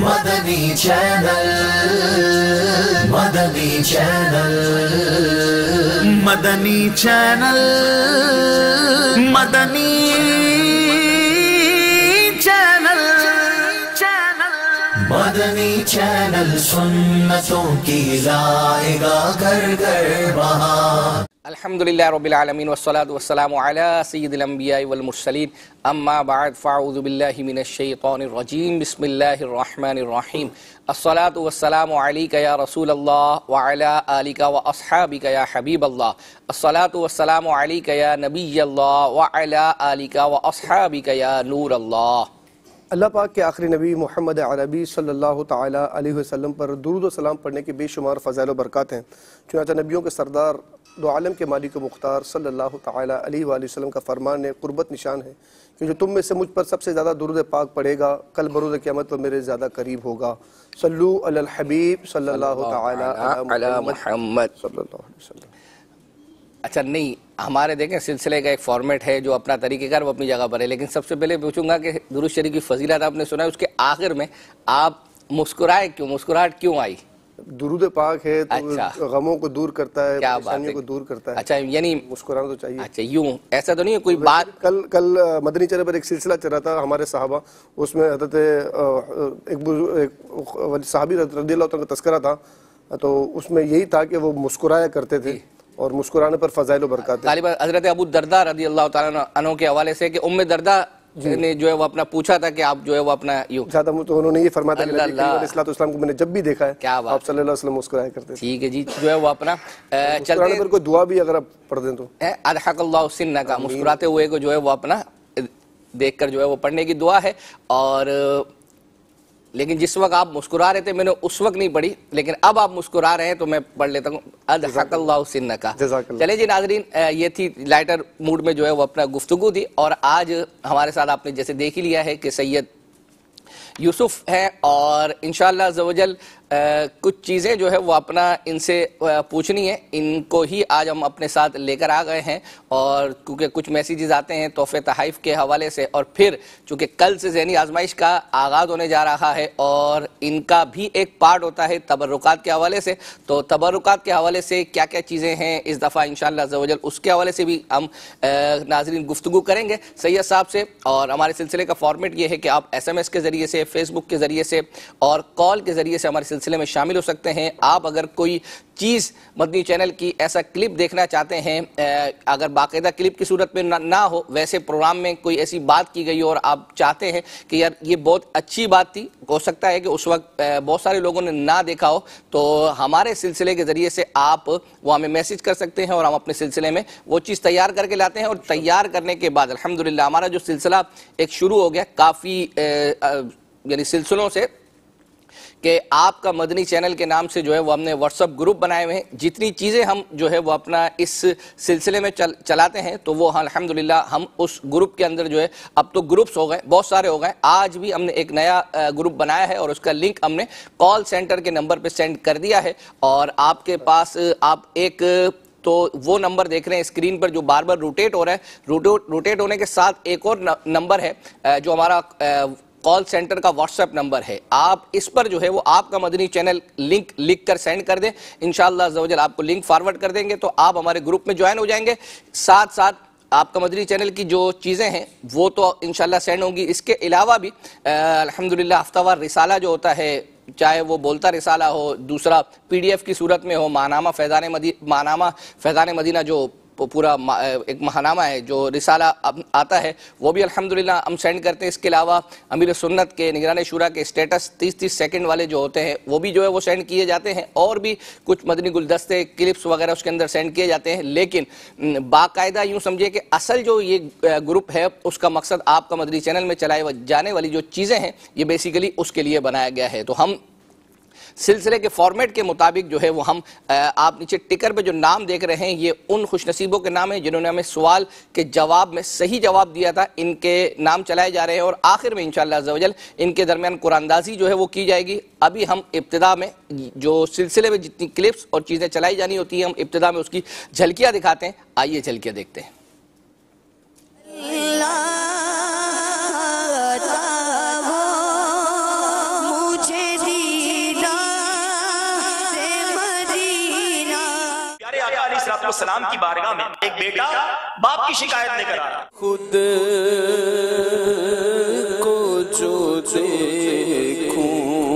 مدنی channel, مدنی channel, مدنی channel, مدنی channel, مدنی channel سنتوں کی لائے گا گھر گھر بہار۔ الحمدللہ رب العالمین والصلاة والسلام علی سید الانبیاء والمرسلین، اما بعد فاعوذ باللہ من الشیطان الرجیم، بسم اللہ الرحمن الرحیم۔ الصلاة والسلام علیک یا رسول اللہ وعلی آلک واصحابک یا حبیب اللہ، الصلاة والسلام علیک یا نبی اللہ وعلی آلک واصحابک یا نور اللہ۔ اللہ پاک کے آخری نبی محمد عربی صلی اللہ تعالیٰ علیہ وسلم پر درود و سلام پڑھنے کے بے شمار فضائل و برکات ہیں۔ چنانچہ نبیوں کے سردار دو عالم کے مالک و مختار صلی اللہ تعالیٰ علیہ وآلہ وسلم کا فرمان قربت نشان ہے کہ جو تم میں سے مجھ پر سب سے زیادہ درود پاک پڑھے گا کل بروز قیامت پر میرے زیادہ قریب ہوگا۔ صلو علی الحبیب صلی اللہ تعالیٰ علی محمد صلی اللہ علیہ وسلم۔ اچھا نہیں، ہمارے دیکھیں سلسلے کا ایک فارمیٹ ہے جو اپنا طریقہ کار وہ اپنی جگہ پر ہے، لیکن سب سے پہلے پوچھوں گا کہ درود شریف کی فضیلت آپ نے سنا ہے، اس کے آخر میں آپ مسکرائے کیوں، مسکراہٹ کیوں آئی؟ درود پاک ہے تو غموں کو دور کرتا ہے، پریشانیوں کو دور کرتا ہے۔ اچھا یعنی مسکرانا تو چاہیے۔ اچھا یوں ایسا تو نہیں ہے کوئی بات؟ کل مدنی چینل پر ایک سلسلہ چل رہا تھا ہمارے صحابہ، اس میں حضرت ایک صحابی رضی اللہ عنہ کا تذکرہ تھا، تو اس میں یہی تھا کہ وہ مسکرایا کرتے تھے اور مسکرانے پر فضائل و برکات ہیں۔ غالباً حضرت ابو الدرداء رضی اللہ تعالیٰ عنہ کے حوالے سے کہ ام درداء نے جو ہے وہ اپنا پوچھا تھا کہ آپ جو ہے وہ اپنا یوں زیادہ تو انہوں نے یہ فرمایا کہ نبی کریم علیہ الصلوۃ والسلام کو میں نے جب بھی دیکھا ہے آپ صلی اللہ علیہ وسلم مسکرایا کرتے تھے۔ ٹھیک ہے جی، جو ہے وہ اپنا مسکرانے پر کوئی دعا بھی اگر آپ پڑھ دیں تو اضحک اللہ سنک، مسکراتے ہوئے کو جو ہے وہ اپنا دیکھ کر جو ہے وہ پڑھنے کی دعا ہے۔ اور لیکن جس وقت آپ مسکرا رہے تھے میں نے اس وقت نہیں پڑھی، لیکن اب آپ مسکرا رہے ہیں تو میں پڑھ لیتا ہوں اضحک اللہ سنک۔ چلے جی ناظرین، یہ تھی لائٹر موڈ میں جو ہے وہ اپنا گفتگو تھی، اور آج ہمارے ساتھ آپ نے جیسے دیکھ ہی لیا ہے کہ سید یوسف ہیں، اور انشاءاللہ عز و جل کچھ چیزیں جو ہے وہ اپنا ان سے پوچھنی ہے، ان کو ہی آج ہم اپنے ساتھ لے کر آ گئے ہیں۔ اور کیونکہ کچھ میسیجز آتے ہیں تحفے تحائف کے حوالے سے، اور پھر چونکہ کل سے ذہنی آزمائش کا آغاز ہونے جا رہا ہے اور ان کا بھی ایک پارٹ ہوتا ہے تبرکات کے حوالے سے، تو تبرکات کے حوالے سے کیا کیا چیزیں ہیں اس دفعہ انشاءاللہ عز و جل اس کے حوالے سے بھی ہم ناظرین گفتگو کریں گے سید صاحب سے۔ اور ہمارے سلسلے کا فارمیٹ یہ ہے کہ آپ SMS کے ذریعے سے، فیس بک کے ذریعے سے اور کال کے ذریعے سے ہمارے سلسلے میں شامل ہو سکتے ہیں۔ آپ اگر کوئی چیز مدنی چینل کی ایسا کلپ دیکھنا چاہتے ہیں، اگر باقاعدہ کلپ کی صورت میں نہ ہو، ویسے پروگرام میں کوئی ایسی بات کی گئی ہو اور آپ چاہتے ہیں کہ یار یہ بہت اچھی بات تھی، ہو سکتا ہے کہ اس وقت بہت سارے لوگوں نے نہ دیکھا ہو، تو ہمارے سلسلے کے ذریعے سے آپ وہ ہمیں میسج کر سکتے ہیں اور ہم اپنے سلسلے میں وہ چیز تیار کر کے لاتے ہیں۔ اور تیار کرنے کے بعد الحمدللہ ہمارا جو سلسلہ ایک شروع ہو گیا کافی یعنی سلسلوں سے، کہ آپ کا مدنی چینل کے نام سے جو ہے وہ ہم نے واٹس ایپ گروپ بنائے ہوئے ہیں، جتنی چیزیں ہم جو ہے وہ اپنا اس سلسلے میں چلاتے ہیں تو وہ الحمدللہ ہم اس گروپ کے اندر جو ہے، اب تو گروپس ہو گئے، بہت سارے ہو گئے، آج بھی ہم نے ایک نیا گروپ بنایا ہے اور اس کا لنک ہم نے کال سینٹر کے نمبر پہ سینڈ کر دیا ہے۔ اور آپ کے پاس آپ ایک تو وہ نمبر دیکھ رہے ہیں اسکرین پر جو بار بار روٹیٹ ہو رہا ہے، روٹیٹ ہونے کے ساتھ ایک اور نمبر ہے جو ہمارا کال سینٹر کا واٹس ایپ نمبر ہے، آپ اس پر جو ہے وہ آپ کا مدنی چینل لنک لکھ کر سینڈ کر دیں، انشاءاللہ عز و جل آپ کو لنک فارورڈ کر دیں گے تو آپ ہمارے گروپ میں جوائن ہو جائیں گے۔ ساتھ ساتھ آپ کا مدنی چینل کی جو چیزیں ہیں وہ تو انشاءاللہ سینڈ ہوں گی، اس کے علاوہ بھی الحمدللہ ہفتہ وار رسالہ جو ہوتا ہے، چاہے وہ بولتا رسالہ ہو، دوسرا PDF کی صورت میں ہو، ماہنامہ فیضان مدینہ جو پورا ایک ماہنامہ ہے جو رسالہ آتا ہے، وہ بھی الحمدللہ ہم سینڈ کرتے ہیں۔ اس کے علاوہ امیر سنت کے نگران شورا کے اسٹیٹس 30 سیکنڈ والے جو ہوتے ہیں وہ بھی جو ہے وہ سینڈ کیے جاتے ہیں، اور بھی کچھ مدنی گلدستے کلپس وغیرہ اس کے اندر سینڈ کیے جاتے ہیں۔ لیکن باقاعدہ یوں سمجھے کہ اصل جو یہ گروپ ہے اس کا مقصد آپ کا مدنی چینل میں چلائے جانے والی جو چیزیں ہیں یہ بیسیکلی اس کے لیے بنایا گیا ہے۔ تو ہم سلسلے کے فارمیٹ کے مطابق جو ہے وہ ہم آپ نیچے ٹکر پہ جو نام دیکھ رہے ہیں یہ ان خوش نصیبوں کے نام ہیں جنہوں نے ہمیں سوال کے جواب میں صحیح جواب دیا تھا، ان کے نام چلائے جا رہے ہیں، اور آخر میں انشاءاللہ عز و جل ان کے درمیان قرآن اندازی جو ہے وہ کی جائے گی۔ ابھی ہم ابتدا میں جو سلسلے میں جتنی کلپس اور چیزیں چلائی جانی ہوتی ہیں ہم ابتدا میں اس کی جھلکیاں دکھاتے ہیں، آئیے جھلکیاں دیکھتے ہیں۔ مجھے अलैहिस्सलाम की बारगाह में एक बेटा बाप की शिकायत लेकर आ रहा है। खुद को जो देखूं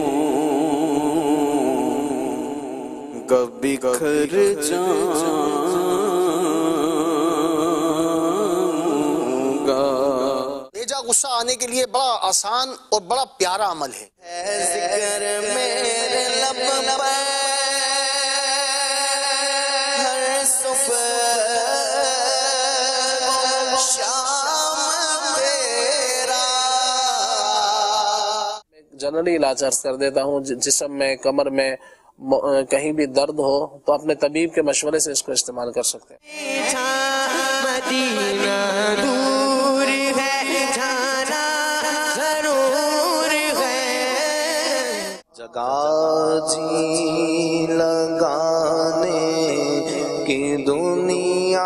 कभी बिखर जाऊंगा। बेजा गुस्सा आने के लिए बड़ा आसान और बड़ा प्यारा अमल है। ज़िक्र मेरे लब पे हर सुबह शाम तेरा। जनरली इलाज अर्ज कर देता हूँ, जिस्म में, कमर में कहीं भी दर्द हो तो अपने तबीब के मशवरे से इसको इस्तेमाल कर सकते हैं। मदीना दूर है, जाना जरूर है। जगह जी लगाने की दुनिया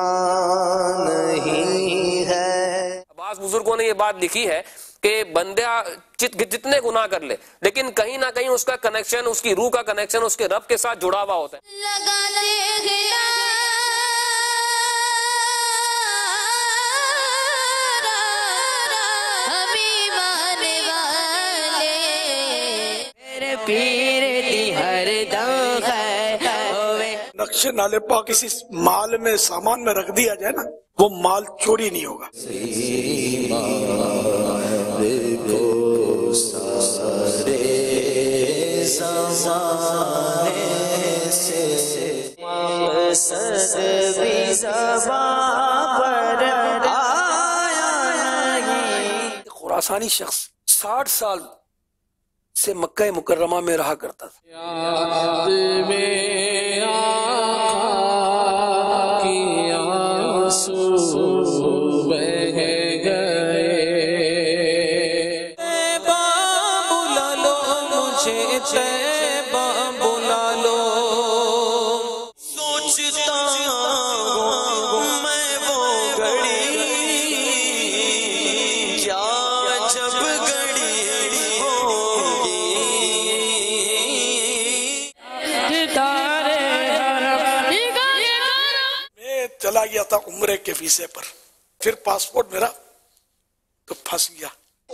नहीं है। बाज़ बुजुर्गों ने ये बात लिखी है कि बंदा जितने गुनाह कर ले, लेकिन कहीं ना कहीं उसका कनेक्शन, उसकी रूह का कनेक्शन उसके रब के साथ जुड़ा हुआ होता है। नक्शे नाले पा किसी माल में, सामान में रख दिया जाए ना, वो माल चोरी नहीं होगा। खुरासानी शख्स 60 साल से मक्का मुकर्रमा में रहा करता था। चला गया था उम्रे के वीजे पर, फिर पासपोर्ट मेरा तो फंस गया।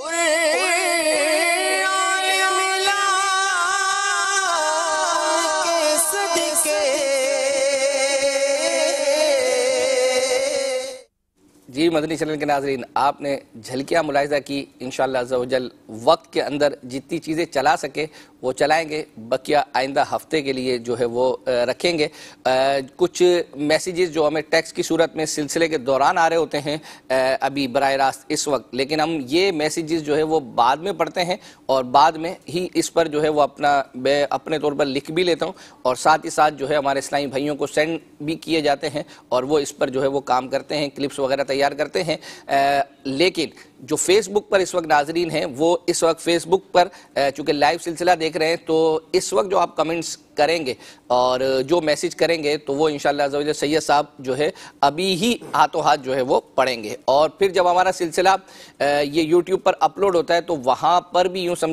जी मदनी चैनल के नाजरीन, आपने झलकियाँ मुलाहिज़ा की। इंशाअल्लाह अज़्ज़ा वजल वक्त के अंदर जितनी चीज़ें चला सके वो चलाएंगे, बकिया आइंदा हफ्ते के लिए जो है वो रखेंगे। कुछ मैसेजेस जो हमें टेक्स्ट की सूरत में सिलसिले के दौरान आ रहे होते हैं अभी बराह रास्त इस वक्त, लेकिन हम ये मैसेजेस जो है वो बाद में पढ़ते हैं और बाद में ही इस पर जो है वो मैं अपने तौर पर लिख भी लेता हूँ और साथ ही साथ जो है हमारे इस्लामी भाइयों को सेंड भी किए जाते हैं और वो इस पर जो है वो काम करते हैं, क्लिप्स वगैरह तैयार करते हैं। लेकिन जो फेसबुक पर इस वक्त नाजरीन हैं वो इस वक्त फेसबुक पर चूँकि लाइव सिलसिला देख रहे हैं, तो इस वक्त जो आप कमेंट्स करेंगे और जो मैसेज करेंगे तो वो इंशाअल्लाह अज़्ज़ा वजल सैयद साहब जो है अभी ही हाथों हाथ जो है वो पढ़ेंगे। और फिर जब हमारा सिलसिला ये यूट्यूब पर अपलोड होता है तो वहाँ पर भी यूँ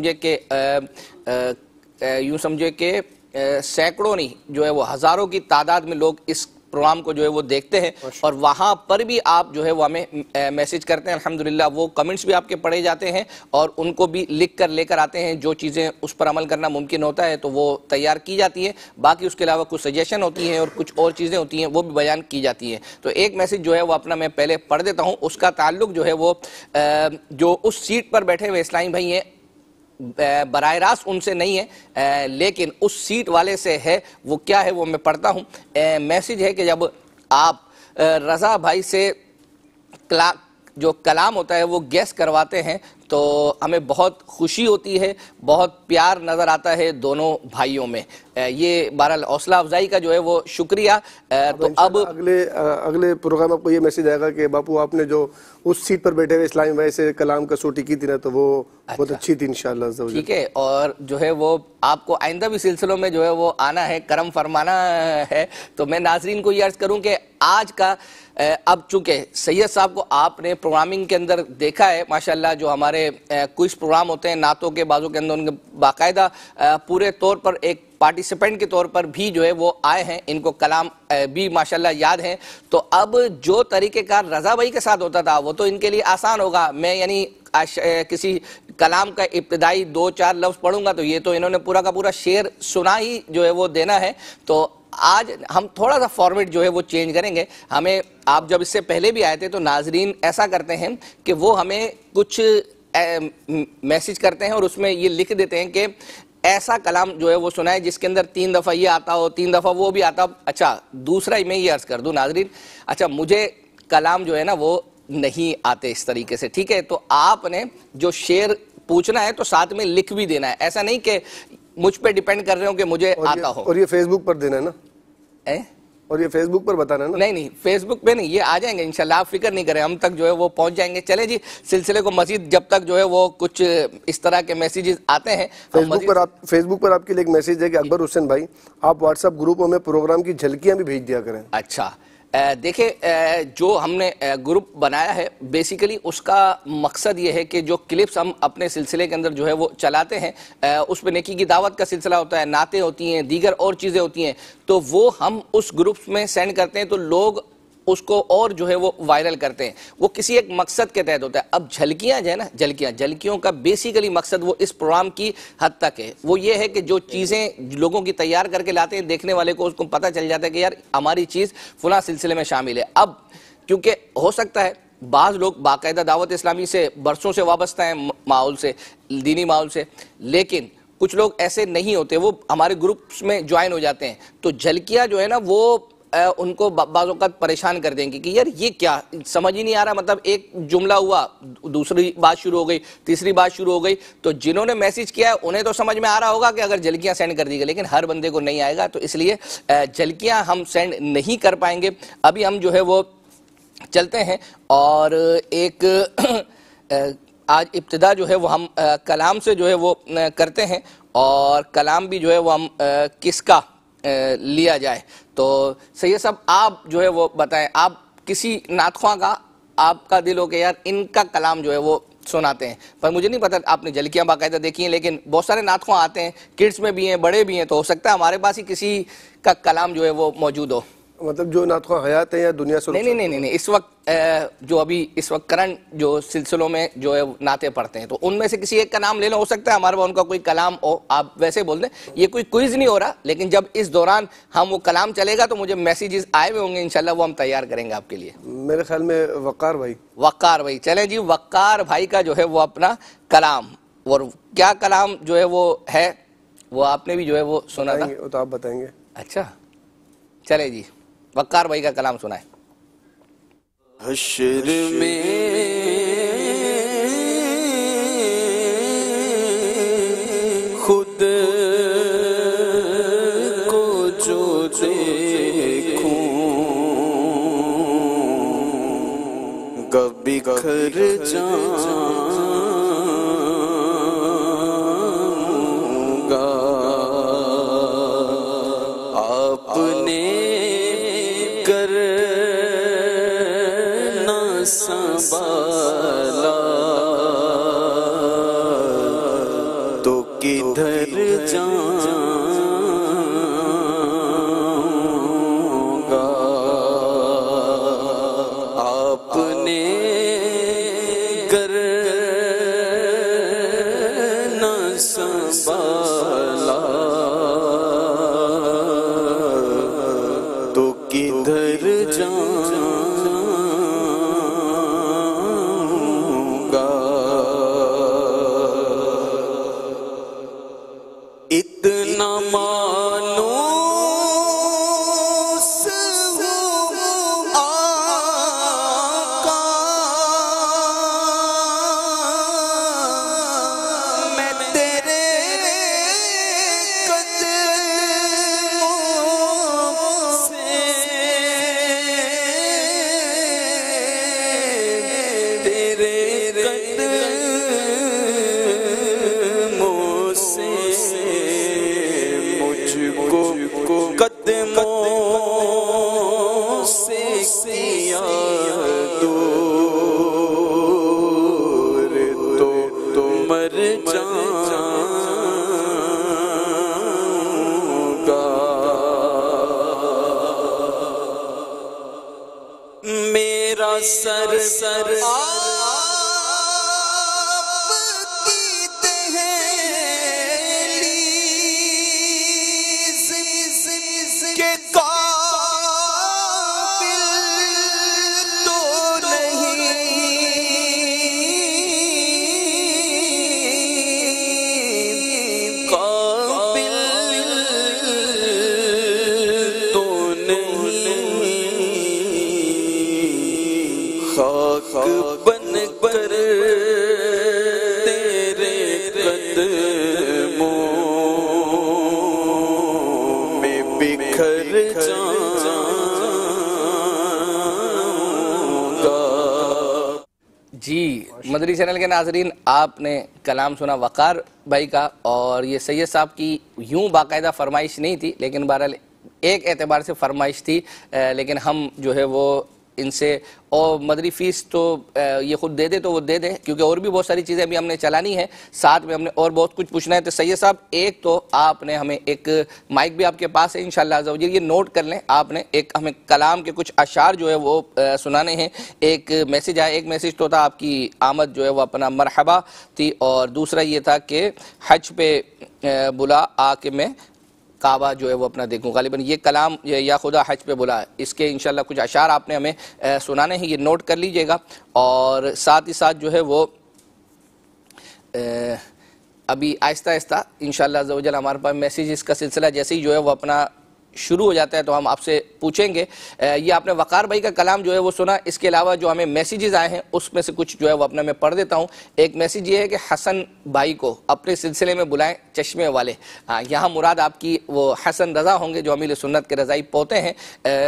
समझे कि सैकड़ों नहीं जो है वो हज़ारों की तादाद में लोग इस प्रोग्राम को जो है वो देखते हैं और वहाँ पर भी आप जो है वो हमें मैसेज करते हैं। अल्हम्दुलिल्लाह वो कमेंट्स भी आपके पढ़े जाते हैं और उनको भी लिख कर लेकर आते हैं। जो चीज़ें उस पर अमल करना मुमकिन होता है तो वो तैयार की जाती है, बाकी उसके अलावा कुछ सजेशन होती हैं और कुछ और चीज़ें होती हैं वो भी बयान की जाती हैं। तो एक मैसेज जो है वो अपना मैं पहले पढ़ देता हूँ। उसका ताल्लुक जो है वो जो उस सीट पर बैठे हुए इस्लामी भाई हैं बराह रास्त उनसे नहीं है, लेकिन उस सीट वाले से है। वो क्या है वो मैं पढ़ता हूँ। मैसेज है कि जब आप रज़ा भाई से जो कलाम होता है वो गैस करवाते हैं तो हमें बहुत खुशी होती है, बहुत प्यार नज़र आता है दोनों भाइयों में। ये बहरहाल हौसला अफजाई का जो है वो शुक्रिया। तो अब अगले प्रोग्राम आपको ये मैसेज आएगा कि बापू आपने जो उस सीट पर बैठे हुए इस्लामी भाई से कलाम कसौटी की थी ना, तो वो बहुत अच्छी थी इंशाअल्लाह। ठीक है, और जो है वो आपको आइंदा भी सिलसिलों में जो है वो आना है, करम फरमाना है। तो मैं नाजरीन को ये अर्ज करूँ कि आज का अब चूँकि सैयद साहब को आपने प्रोग्रामिंग के अंदर देखा है माशाल्लाह, जो हमारे क्विज प्रोग्राम होते हैं नातों के बाजू के अंदर उनके बाकायदा पूरे तौर पर एक پارٹیسپینٹ کے طور پر بھی جو ہے وہ آئے ہیں, ان کو کلام بھی ماشاءاللہ یاد ہیں. تو اب جو طریقہ کار رضا بھائی کے ساتھ ہوتا تھا وہ تو ان کے لیے آسان ہوگا. میں یعنی کسی کلام کا ابتدائی 2-4 لفظ پڑھوں گا تو یہ تو انہوں نے پورا کا پورا شعر سنا ہی جو ہے وہ دینا ہے. تو آج ہم تھوڑا سا فارمیٹ جو ہے وہ چینج کریں گے. ہمیں آپ جب اس سے پہلے بھی آئے تھے تو ناظرین ایسا کرتے ہیں کہ وہ ہمیں کچھ میسج کرتے ہیں اور اس میں یہ لکھ دیتے ہیں کہ ایسا کلام جو ہے وہ سنا ہے جس کے اندر 3 دفعہ یہ آتا ہو, 3 دفعہ وہ بھی آتا ہو. اچھا دوسرا میں یہ عرض کر دوں ناظرین, اچھا مجھے کلام جو ہے نا وہ نہیں آتے اس طریقے سے, ٹھیک ہے. تو آپ نے جو شعر پوچھنا ہے تو ساتھ میں لکھ بھی دینا ہے, ایسا نہیں کہ مجھ پہ ڈیپینڈ کر رہے ہوں کہ مجھے آتا ہو. اور یہ فیس بک پر دینا ہے نا, اور یہ فیس بک پر بتانا ہے نا. نہیں فیس بک پہ نہیں, یہ آ جائیں گے انشاءاللہ, آپ فکر نہیں کریں, ہم تک جو ہے وہ پہنچ جائیں گے. چلیں جی سلسلے کو مزید جب تک جو ہے وہ کچھ اس طرح کے میسیجز آتے ہیں. فیس بک پر آپ کے لیے ایک میسیج ہے کہ اکبر حسین بھائی آپ واٹس ایپ گروپوں میں پروگرام کی جھلکیاں بھی بھیج دیا کریں. اچھا دیکھیں, جو ہم نے گروپ بنایا ہے بیسیکلی اس کا مقصد یہ ہے کہ جو کلپس ہم اپنے سلسلے کے اندر جو ہے وہ چلاتے ہیں, اس پہ نیکی کی دعوت کا سلسلہ ہوتا ہے, نعتیں ہوتی ہیں, دیگر اور چیزیں ہوتی ہیں, تو وہ ہم اس گروپس میں سینڈ کرتے ہیں تو لوگ اس کو اور جو ہے وہ وائرل کرتے ہیں. وہ کسی ایک مقصد کے تحت ہوتا ہے. اب جھلکیاں جو ہے نا, جھلکیوں کا بیسیکلی مقصد وہ اس پروگرام کی حد تک ہے, وہ یہ ہے کہ جو چیزیں لوگوں کی تیار کر کے لاتے ہیں, دیکھنے والے کو اس کو پتہ چل جاتا ہے کہ یار ہماری چیز فلاں سلسلے میں شامل ہے. اب کیونکہ ہو سکتا ہے بعض لوگ باقاعدہ دعوت اسلامی سے برسوں سے وابستہ ہیں, ماحول سے, دینی ماحول سے, لیکن کچھ لوگ ایسے نہیں ہوتے, وہ ہمارے گروپس میں جوائن ہو جاتے ہیں. تو جھلکیاں جو ہے نا وہ ان کو بعض اوقات پریشان کر دیں گے کہ یار یہ کیا, سمجھ ہی نہیں آ رہا, مطلب ایک جملہ ہوا, دوسری بات شروع ہو گئی, تیسری بات شروع ہو گئی. تو جنہوں نے میسج کیا ہے انہیں تو سمجھ میں آ رہا ہوگا کہ اگر جھلکیاں سینڈ کر دی گئی, لیکن ہر بندے کو نہیں آئے گا, تو اس لیے جھلکیاں ہم سینڈ نہیں کر پائیں گے. ابھی ہم جو ہے وہ چلتے ہیں اور ایک آج ابتدا جو ہے وہ ہم کلام سے جو ہے وہ کرتے ہیں, اور کلام بھی جو ہے وہ ہم کس کا لیا جائے. تو سید صاحب آپ جو ہے وہ بتائیں, آپ کسی نعت خواں کا آپ کا دل ہو کہ یار ان کا کلام جو ہے وہ سناتے ہیں, پر مجھے نہیں پتا آپ نے جھلکیاں باقاعدہ دیکھی ہیں, لیکن بہت سارے نعت خواں آتے ہیں, کڈس میں بھی ہیں, بڑے بھی ہیں, تو ہو سکتا ہے ہمارے پاس ہی کسی کا کلام جو ہے وہ موجود ہو. مطلب جو نعت خواں حیات ہیں یا دنیا سے نہیں, اس وقت جو ابھی اس وقت کرنٹ جو سلسلوں میں جو ہے نعتیں پڑھتے ہیں, تو ان میں سے کسی ایک کا نام لے لو, ہو سکتا ہے ہمارے پاس ان کا کوئی کلام ہو, آپ ویسے بول دیں. یہ کوئی کوئز نہیں ہو رہا, لیکن جب اس دوران ہم وہ کلام چلے گا تو مجھے میسیجز آئے ہوئے ہوں گے, انشاءاللہ وہ ہم تیار کریں گے آپ کے لیے. میرے خیال میں وقار بھائی. چلیں جی, وقار بھائی کا جو ہے وہ اپنا کلام, اور کیا کلام جو ہے وہ ہے وہ آپ نے بھی جو ہے وہ سنا تھا, تو آپ بتائیں گے. اچھا چلے جی, وقار بھائی کا کلام سنائیں. حشر میں خود کو جو دیکھوں گا بکھر جاؤں گا, آپ نے سنبھالا تو کدھر جاؤں گا, آپ نے گر نہ سنبھالا تو کدھر جاؤں اتنا مانوس ہوں آقا میں تیرے قدموں سے, تیرے قدموں سے قدموں سے کیا دور تو مر جاؤں سر سر بن کر تیرے قدموں میں بکھر جاؤں گا۔ جی مدری چینل کے ناظرین، آپ نے کلام سنا وقار بھائی کا، اور یہ سید صاحب کی یوں باقاعدہ فرمائش نہیں تھی، لیکن بہرحال ایک اعتبار سے فرمائش تھی، لیکن ہم جو ہے وہ ان سے، اور مدری فیس تو یہ خود دے دے تو وہ دے دیں، کیونکہ اور بھی بہت ساری چیزیں بھی ہم نے چلانی ہے، ساتھ میں ہم نے اور بہت کچھ پوچھنا ہے۔ تو سید صاحب، ایک تو آپ نے ہمیں ایک مائک بھی آپ کے پاس ہے انشاءاللہ عز و جل، یہ نوٹ کر لیں، آپ نے ایک ہمیں کلام کے کچھ اشعار جو ہے وہ سنانے ہیں۔ ایک میسیج آیا، ایک میسیج تو تھا آپ کی آمد جو ہے وہ اپنا مرحبا تھی، اور دوسرا یہ تھا کہ حج پہ بلا آ کے میں کعبہ جو ہے وہ اپنا دیکھوں۔ غالباً یہ کلام یا خدا حج پہ بلا، اس کے انشاءاللہ کچھ اشعار آپ نے ہمیں سنانے ہیں، یہ نوٹ کر لیجئے گا۔ اور ساتھ ہی ساتھ جو ہے وہ ابھی آہستہ آہستہ انشاءاللہ عز و جل ہمارے پاس میسیجز کا سلسلہ جیسے ہی جو ہے وہ اپنا شروع ہو جاتا ہے تو ہم آپ سے پوچھیں گے۔ یہ آپ نے وقار بھائی کا کلام جو ہے وہ سنا، اس کے علاوہ جو ہمیں میسیجز آئے ہیں اس میں سے کچھ جو ہے وہ اپنا میں پڑھ دیتا ہوں۔ ایک میسیج یہ ہے کہ حسن بھائی کو اپنے سلسلے میں بلائیں، چشمے والے۔ یہاں مراد آپ کی وہ حسن رضا ہوں گے جو امیل سنت کے رضائی پوتے ہیں۔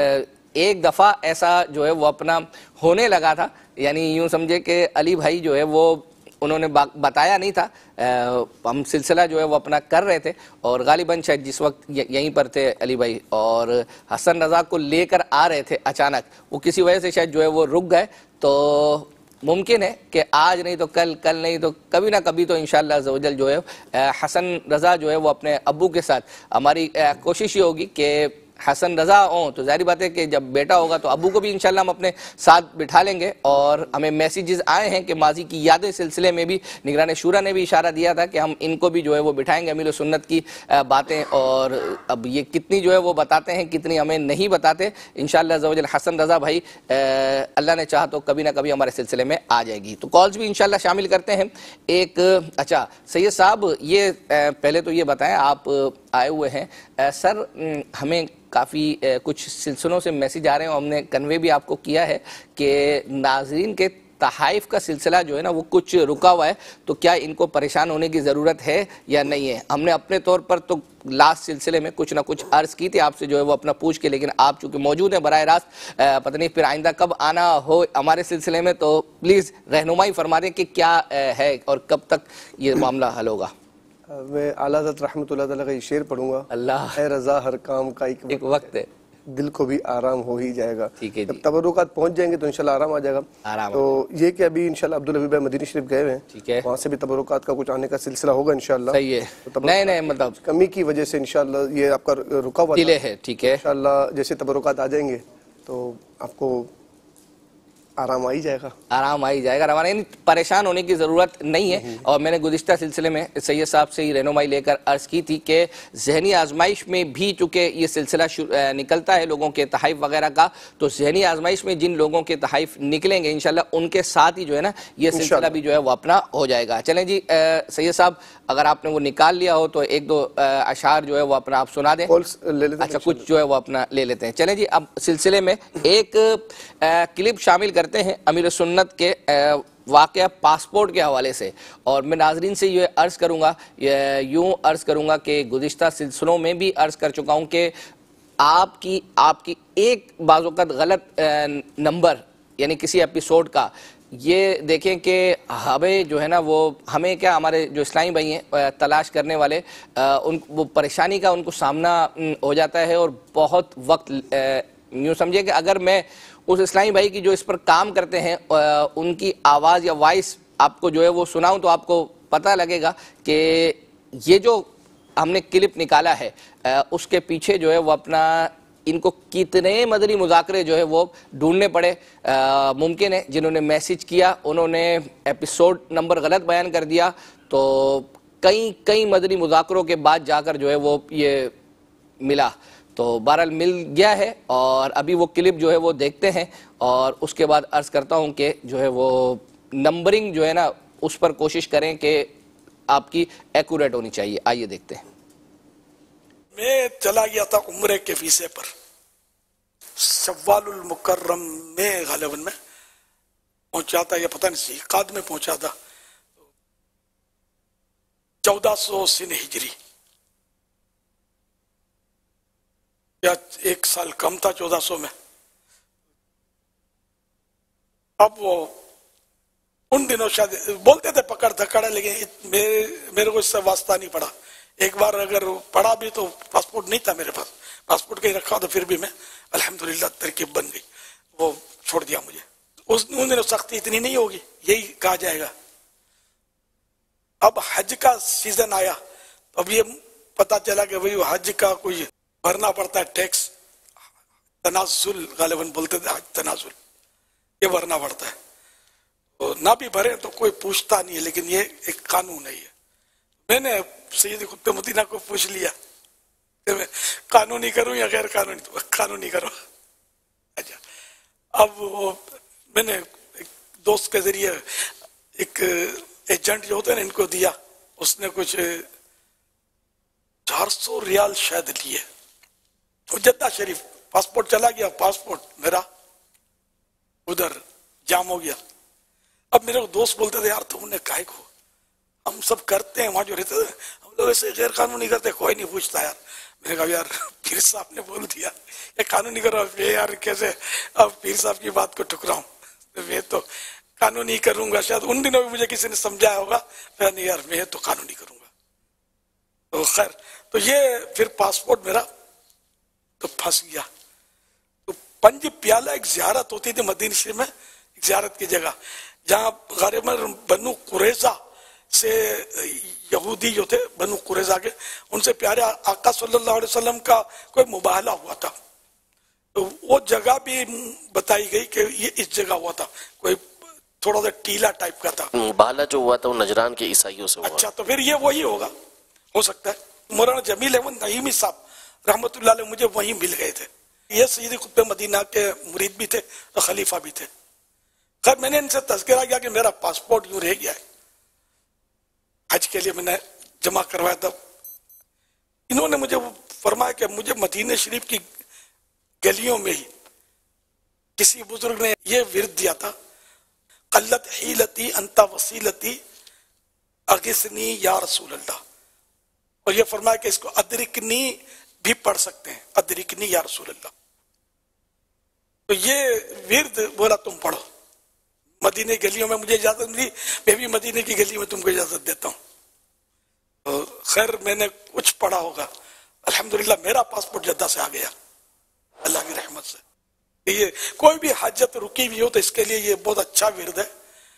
ایک دفعہ ایسا جو ہے وہ اپنا ہونے لگا تھا، یعنی یوں سمجھے کہ علی بھائی جو ہے وہ انہوں نے بتایا نہیں تھا، ہم سلسلہ جو ہے وہ اپنا کر رہے تھے، اور غالباً شاید جس وقت یہیں پر تھے علی بھائی، اور حسن رضا کو لے کر آ رہے تھے، اچانک وہ کسی وجہ سے شاید جو ہے وہ رک گئے، تو ممکن ہے کہ آج نہیں تو کل، کل نہیں تو کبھی نہ کبھی تو انشاءاللہ عز و جل جو ہے حسن رضا جو ہے وہ اپنے ابو کے ساتھ، ہماری کوشش یہ ہوگی کہ حسن رضا ہوں تو ظاہری بات ہے کہ جب بیٹا ہوگا تو ابو کو بھی انشاءاللہ ہم اپنے ساتھ بٹھا لیں گے۔ اور ہمیں میسیجز آئے ہیں کہ ماضی کی یادیں سلسلے میں بھی نگران شورا نے بھی اشارہ دیا تھا کہ ہم ان کو بھی جو ہے وہ بٹھائیں گے، امیل و سنت کی باتیں، اور اب یہ کتنی جو ہے وہ بتاتے ہیں، کتنی ہمیں نہیں بتاتے، انشاءاللہ عز و جل حسن رضا بھائی اللہ نے چاہا تو کبھی نہ کبھی ہمارے سلسلے میں آ جائے گی۔ تو کالز بھی انشاءاللہ شامل کرتے ہیں۔ ایک اچھا سید صاحب، یہ پہلے تو یہ بتائیں، آپ آئے ہوئے ہیں سر، ہمیں کافی کچھ سلسلوں سے میسیج آ رہے ہیں، ہم نے کنوے بھی آپ کو کیا ہے کہ ناظرین کے تحائف کا سلسلہ جو ہے نا وہ کچھ رکا ہوا ہے، تو کیا ان کو پریشان ہونے کی ضرورت ہے یا نہیں ہے؟ ہم نے اپنے طور پر تو لاسٹ سلسلے میں کچھ نہ کچھ عرض کی تھی آپ سے جو ہے وہ اپنا پوچھ کے، لیکن آپ چونکہ موجود ہیں براہ راست، پتہ نہیں پھر آئندہ کب آنا ہو ہمارے سلسلے میں، تو پلیز رہنمائی فرما دیں کہ کیا ہے اور کب تک یہ معاملہ حل ہوگا۔ میں اعلیٰ حضرت رحمۃ اللہ تعالیٰ کا یہ شعر پڑھوں گا، اللہ اے رضا ہر کام کا ایک وقت ہے، دل کو بھی آرام ہو ہی جائے گا۔ ٹھیک ہے جی، جب تبرکات پہنچ جائیں گے تو انشاءاللہ آرام آ جائے گا۔ تو یہ کہ ابھی انشاءاللہ عبدالحبیب بھائی مدینہ شریف گئے ہوئے ہیں، ٹھیک ہے، وہاں سے بھی تبرکات کا کچھ آنے کا سلسلہ ہوگا انشاءاللہ۔ صحیح ہے، نہیں نہیں مطلب کمی کی وجہ سے انشاءاللہ یہ آپ کا رکا ہوا ڈیلے ہے، ٹھیک ہے، انشاءاللہ جیسے تبرکات آ جائیں گے تو آپ کو آرام آ ہی جائے گا، آرام آ ہی جائے گا، روانہ، یعنی پریشان ہونے کی ضرورت نہیں ہے۔ اور میں نے گزشتہ سلسلے میں سید صاحب سے ہی رہنمائی لے کر عرض کی تھی کہ ذہنی آزمائش میں بھی چونکہ یہ سلسلہ نکلتا ہے لوگوں کے تحائف وغیرہ کا، تو ذہنی آزمائش میں جن لوگوں کے تحائف نکلیں گے انشاءاللہ ان کے ساتھ ہی جو ہے نا یہ سلسلہ بھی جو ہے وہ اپنا ہو جائے گا۔ چلیں جی سید صاحب، اگر آپ نے وہ نکال لیا ہو تو ایک دو اشعار جو ہے وہ اپنا آپ سنا دیں۔ اچھا کچھ جو ہے وہ اپنا لے لیتے ہیں۔ چلیں جی، اب سلسلے میں ایک کلپ شامل کرتے ہیں امیر سنت کے واقعہ پاسپورٹ کے حوالے سے، اور میں ناظرین سے یہ عرض کروں گا، یوں عرض کروں گا کہ گزشتہ سلسلوں میں بھی عرض کر چکا ہوں کہ آپ کی ایک بعض اوقات غلط نمبر، یعنی کسی ایپیسوڈ کا، یہ دیکھیں کہ ہمیں جو ہے نا وہ ہمیں کیا، ہمارے جو اسلامی بھائی ہیں تلاش کرنے والے، وہ پریشانی کا ان کو سامنا ہو جاتا ہے، اور بہت وقت یوں سمجھے کہ اگر میں اس اسلامی بھائی کی جو اس پر کام کرتے ہیں ان کی آواز یا وائس آپ کو جو ہے وہ سناؤں تو آپ کو پتہ لگے گا کہ یہ جو ہم نے کلپ نکالا ہے اس کے پیچھے جو ہے وہ اپنا ان کو کتنے مدنی مذاکرے جو ہے وہ ڈھونڈنے پڑے. ممکن ہے جنہوں نے میسج کیا انہوں نے ایپیسوڈ نمبر غلط بیان کر دیا، تو کئی مدنی مذاکروں کے بعد جا کر جو ہے وہ یہ ملا. تو بہرحال مل گیا ہے، اور ابھی وہ کلپ جو ہے وہ دیکھتے ہیں، اور اس کے بعد عرض کرتا ہوں کہ جو ہے وہ نمبرنگ جو ہے نا اس پر کوشش کریں کہ آپ کی ایکوریٹ ہونی چاہیے. آئیے دیکھتے ہیں. میں چلا گیا تھا عمرے کے ویزے پر شوال المکرم میں، غالباً میں پہنچا تھا، یا پتہ نہیں قاد میں پہنچا تھا 1400 سن ہجری، یا ایک سال کم تھا 1400 میں. اب وہ ان دنوں شاید بولتے تھے پکڑ دھکڑ ہے، لیکن میرے کو اس سے واسطہ نہیں پڑا. ایک بار اگر پڑھا بھی تو پاسپورٹ نہیں تھا میرے پاس، پاسپورٹ کہیں رکھا تو پھر بھی میں الحمدللہ ترکیب بن گئی، وہ چھوڑ دیا مجھے. ان دنوں سختی اتنی نہیں ہوگی، یہی کہا جائے گا. اب حج کا سیزن آیا، اب یہ پتا چلا کہ بھئی حج کا کوئی بھرنا پڑتا ہے ٹیکس، تنازل غالباً بولتے تھے، حج تنازل یہ بھرنا پڑتا ہے. نہ بھی بھرے تو کوئی پوچھتا نہیں ہے، لیکن یہ ایک قانون ہے. میں نے سید قطب مدینہ کو پوچھ لیا کہ میں قانونی کروں یا غیر قانونی، تو قانونی کرو. اچھا، اب میں نے ایک دوست کے ذریعے ایک ایجنٹ جو ہوتے ہیں ان کو دیا، اس نے کچھ 400 ریال شاید لیے. جدہ شریف پاسپورٹ چلا گیا، پاسپورٹ میرا ادھر جام ہو گیا. اب میرے کو دوست بولتے تھے یار تم نے کاہے کو، ہم سب کرتے ہیں وہاں جو رہتے تھے، ہم لوگ ایسے غیر قانونی کرتے، کوئی نہیں پوچھتا یار. میں نے کہا یار پیر صاحب نے بول دیا یہ قانونی کرو. یار کیسے اب پیر صاحب کی بات کو ٹھکراؤں، میں تو قانونی کروں گا. شاید ان دنوں بھی مجھے کسی نے سمجھایا ہوگا، پھر نہیں یار میں تو قانونی کروں گا. تو خیر، تو یہ پھر پاسپورٹ میرا تو پھنس گیا. تو پنج پیالہ ایک زیارت ہوتی تھی مدینہ شریف میں، ایک زیارت کی جگہ جہاں غالباً بنو قریظہ سے یہودی جو تھے بنو قریظہ کے، ان سے پیارے آقا صلی اللہ علیہ وسلم کا کوئی مباہلہ ہوا تھا. تو وہ جگہ بھی بتائی گئی کہ یہ اس جگہ ہوا تھا، کوئی تھوڑا سا ٹیلا ٹائپ کا تھا. مباہلہ جو ہوا تھا وہ نجران کے عیسائیوں سے ہوا. اچھا، تو پھر یہ وہی ہوگا، ہو سکتا ہے. مولانا جمیل احمد نعیمی صاحب رحمۃ اللہ علیہ مجھے وہیں مل گئے تھے. یہ سید قطب مدینہ کے مرید بھی تھے اور خلیفہ بھی تھے. خیر، میں نے ان سے تذکرہ کیا کہ میرا پاسپورٹ یوں رہ گیا ہے، حج کے لیے میں نے جمع کروایا تھا. انہوں نے مجھے فرمایا کہ مجھے مدینہ شریف کی گلیوں میں ہی کسی بزرگ نے یہ ورد دیا تھا، قلت حیلتی انت وسیلتی اغثنی یا رسول اللہ. اور یہ فرمایا کہ اس کو ادرکنی بھی پڑھ سکتے ہیں، ادرکنی یا رسول اللہ. تو یہ ورد بولا تم پڑھو. مدینہ گلیوں میں مجھے اجازت ملی، میں بھی مدینہ کی گلی میں تم کو اجازت دیتا ہوں. تو خیر میں نے کچھ پڑھا ہوگا، الحمدللہ میرا پاسپورٹ جدہ سے آ گیا اللہ کی رحمت سے. یہ کوئی بھی حاجت رکی بھی ہو تو اس کے لیے یہ بہت اچھا ورد ہے.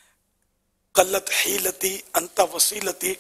قلت حیلتی انت وسیلتی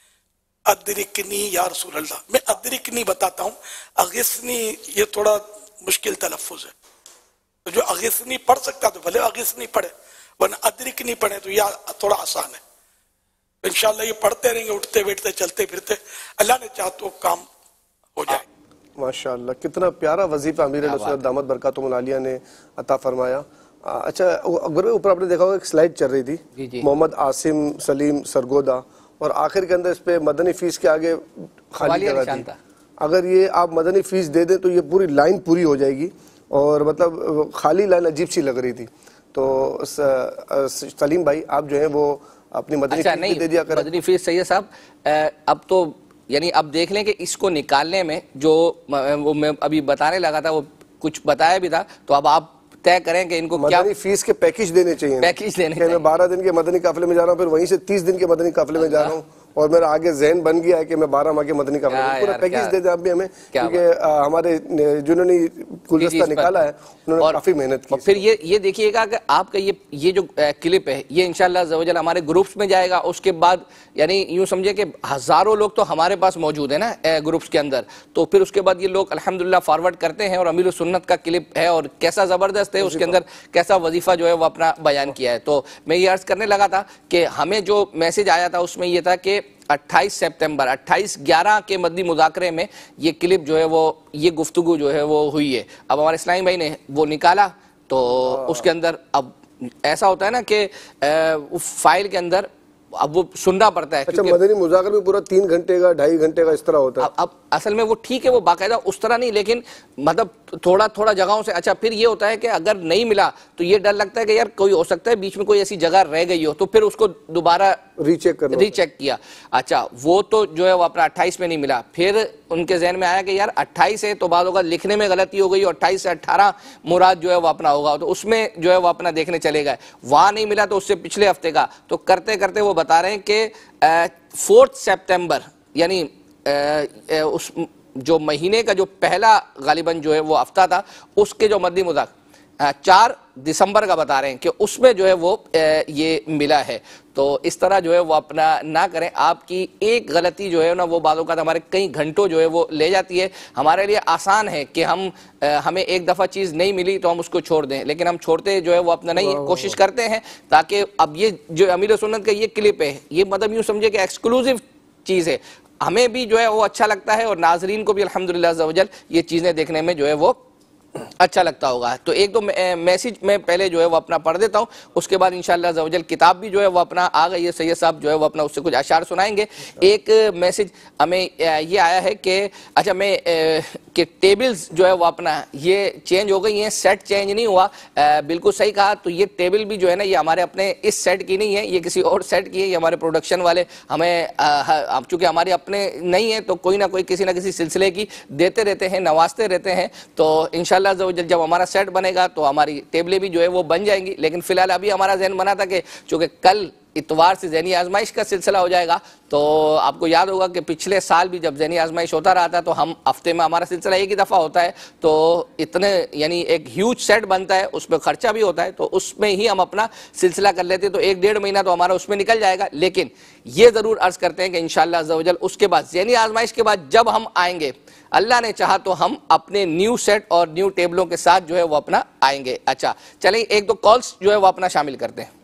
ادرکنی یا رسول اللہ. میں ادرکنی بتاتا ہوں، اغثنی یہ تھوڑا مشکل تلفظ ہے. تو جو اغثنی پڑھ سکتا تو بھلے اغثنی پڑھے، ورنہ ادرکنی پڑھے تو یہ تھوڑا آسان ہے. انشاءاللہ یہ پڑھتے رہیں گے، اٹھتے بیٹھتے چلتے پھرتے، اللہ نے چاہا تو کام ہو جائے. ماشاءاللہ کتنا پیارا وظیفہ امیر نصرت دامت برکاتہم العالیہ نے عطا فرمایا. اچھا، اگر اوپر آپ نے دیکھا ہوگا ایک سلائیڈ چل رہی تھی، محمد عاصم سلیم سرگودا، اور آخر کے اندر اس پہ مدنی فیس کے آگے خالی جگہ تھی. اگر یہ آپ مدنی فیس دے دیں تو یہ پوری لائن پوری ہو جائے گی، اور مطلب خالی لائن عجیب سی لگ رہی تھی. تو سلیم بھائی آپ جو ہیں وہ اپنی مدنی فیس دے دیا کریں. مدنی فیس صحیح ہے صاحب. اب تو یعنی اب دیکھ لیں کہ اس کو نکالنے میں جو میں ابھی بتانے لگا تھا وہ کچھ بتایا بھی تھا، تو اب آپ طے کریں کہ ان کو کیا مدنی فیس کے پیکج دینے چاہیے. پیکج دینے کہ میں 12 دن کے مدنی قافلے میں جا رہا ہوں، پھر وہیں سے 30 دن کے مدنی قافلے میں جا رہا ہوں، اور میرا آگے ذہن بن گیا ہے کہ میں 12 ماہ کے مدنی کا پورا پیکیج دے دیں آپ بھی ہمیں، کیونکہ ہمارے جنہوں نے گلدستہ نکالا ہے انہوں نے کافی محنت کی. اور پھر یہ دیکھیے گا کہ آپ کا یہ جو کلپ ہے یہ انشاءاللہ عز و جل ہمارے گروپس میں جائے گا. اس کے بعد یعنی یوں سمجھے کہ ہزاروں لوگ تو ہمارے پاس موجود ہیں نا گروپس کے اندر، تو پھر اس کے بعد یہ لوگ الحمدللہ فارورڈ کرتے ہیں. اور امیر السنت کا کلپ ہے اور کیسا زبردست ہے، اس کے اندر کیسا وظیفہ جو ہے وہ اپنا بیان کیا ہے. تو میں یہ عرض کرنے لگا تھا کہ ہمیں جو میسج آیا تھا اس میں یہ تھا کہ 28 سپتمبر 28/11 کے مدنی مذاکرے میں یہ کلپ جو ہے وہ یہ گفتگو جو ہے وہ ہوئی ہے. اب ہمارے اسلامی بھائی نے وہ نکالا تو اس کے اندر اب ایسا ہوتا ہے نا کہ فائل کے اندر اب وہ سننا پڑتا ہے. اچھا مدنی مذاکرہ بھی پورا 3 گھنٹے کا 2.5 گھنٹے کا اس طرح ہوتا ہے. اب اصل میں وہ ٹھیک ہے وہ باقاعدہ اس طرح نہیں، لیکن مطلب تھوڑا جگہوں سے. اچھا پھر یہ ہوتا ہے کہ اگر نہیں ملا تو یہ ڈر لگتا ہے کہ یار کوئی ہو سکتا ہے بیچ میں کوئی ایسی جگہ رہ گئی ہو، تو پھر اس کو دوبارہ ری چیک کیا. اچھا وہ تو جو ہے وہ اپنا 28 میں نہیں ملا. پھر ان کے ذہن میں آیا کہ یار 28 ہے تو بعض اوقات لکھنے میں غلطی ہو گئی اور 28 سے 18 مراد جو ہے وہ اپنا ہوگا، تو اس میں جو ہے وہ اپنا دیکھنے چلے گئے. وہاں نہیں ملا تو اس سے پچھلے ہفتے کا. تو کرتے کرتے وہ بتا رہے ہیں کہ 4 سپتمبر یعنی اس جو مہینے کا جو پہلا غالباً جو ہے وہ ہفتہ تھا اس کے جو مدنی مذاکرہ 4 دسمبر کا بتا رہے ہیں کہ اس میں جو ہے وہ یہ ملا ہے. تو اس طرح جو ہے وہ اپنا نہ کریں. آپ کی ایک غلطی جو ہے نا وہ بعض اوقات ہمارے کئی گھنٹوں جو ہے وہ لے جاتی ہے. ہمارے لیے آسان ہے کہ ہمیں ایک دفعہ چیز نہیں ملی تو ہم اس کو چھوڑ دیں، لیکن ہم چھوڑتے جو ہے وہ اپنا نہیں کوشش کرتے ہیں تاکہ اب یہ جو امیر سنت کا یہ کلپ ہے یہ مطلب یوں سمجھے کہ ایکسکلوزیو چیز ہے. ہمیں بھی جو ہے وہ اچھا لگتا ہے اور ناظرین کو بھی الحمدللہ عز و جل یہ چیزیں دیکھنے میں جو ہے وہ اچھا لگتا ہوگا. تو ایک دو میسج میں پہلے جو ہے وہ اپنا پڑھ دیتا ہوں، اس کے بعد انشاءاللہ عز و جل کتاب بھی جو ہے وہ اپنا آ گئی ہے. سید صاحب جو ہے وہ اپنا اس سے کچھ اشعار سنائیں گے. ایک میسج ہمیں یہ آیا ہے کہ اچھا میں کہ ٹیبلز جو ہے وہ اپنا یہ چینج ہو گئی ہیں، سیٹ چینج نہیں ہوا. بالکل صحیح کہا. تو یہ ٹیبل بھی جو ہے نا یہ ہمارے اپنے اس سیٹ کی نہیں ہے، یہ کسی اور سیٹ کی ہے. یہ ہمارے پروڈکشن والے ہمیں چونکہ ہمارے اپنے نہیں ہیں تو کوئی نہ کوئی کسی نہ کسی سلسلے کی دیتے رہتے ہیں، نوازتے رہتے ہیں. تو انشاءاللہ عز و جل جب ہمارا سیٹ بنے گا تو ہماری ٹیبلیں بھی جو ہے وہ بن جائیں گی. لیکن فی الحال ابھی ہمارا ذہن بنا تھا کہ چونکہ کل اتوار سے ذہنی آزمائش کا سلسلہ ہو جائے گا، تو آپ کو یاد ہوگا کہ پچھلے سال بھی جب ذہنی آزمائش ہوتا رہا تھا تو ہم ہفتے میں ہمارا سلسلہ ایک ہی دفعہ ہوتا ہے، تو اتنے یعنی ایک ہیوج سیٹ بنتا ہے، اس میں خرچہ بھی ہوتا ہے، تو اس میں ہی ہم اپنا سلسلہ کر لیتے. تو 1-1.5 مہینہ تو ہمارا اس میں نکل جائے گا. لیکن یہ ضرور عرض کرتے ہیں کہ انشاءاللہ عز و جل اس کے بعد ذہنی آزمائش کے بعد جب ہم آئیں گے اللہ نے چاہا تو ہم اپنے نیو سیٹ اور نیو ٹیبلوں کے ساتھ جو ہے وہ اپنا آئیں گے. اچھا چلیں 1-2 کالز جو ہے وہ اپنا شامل کرتے ہیں.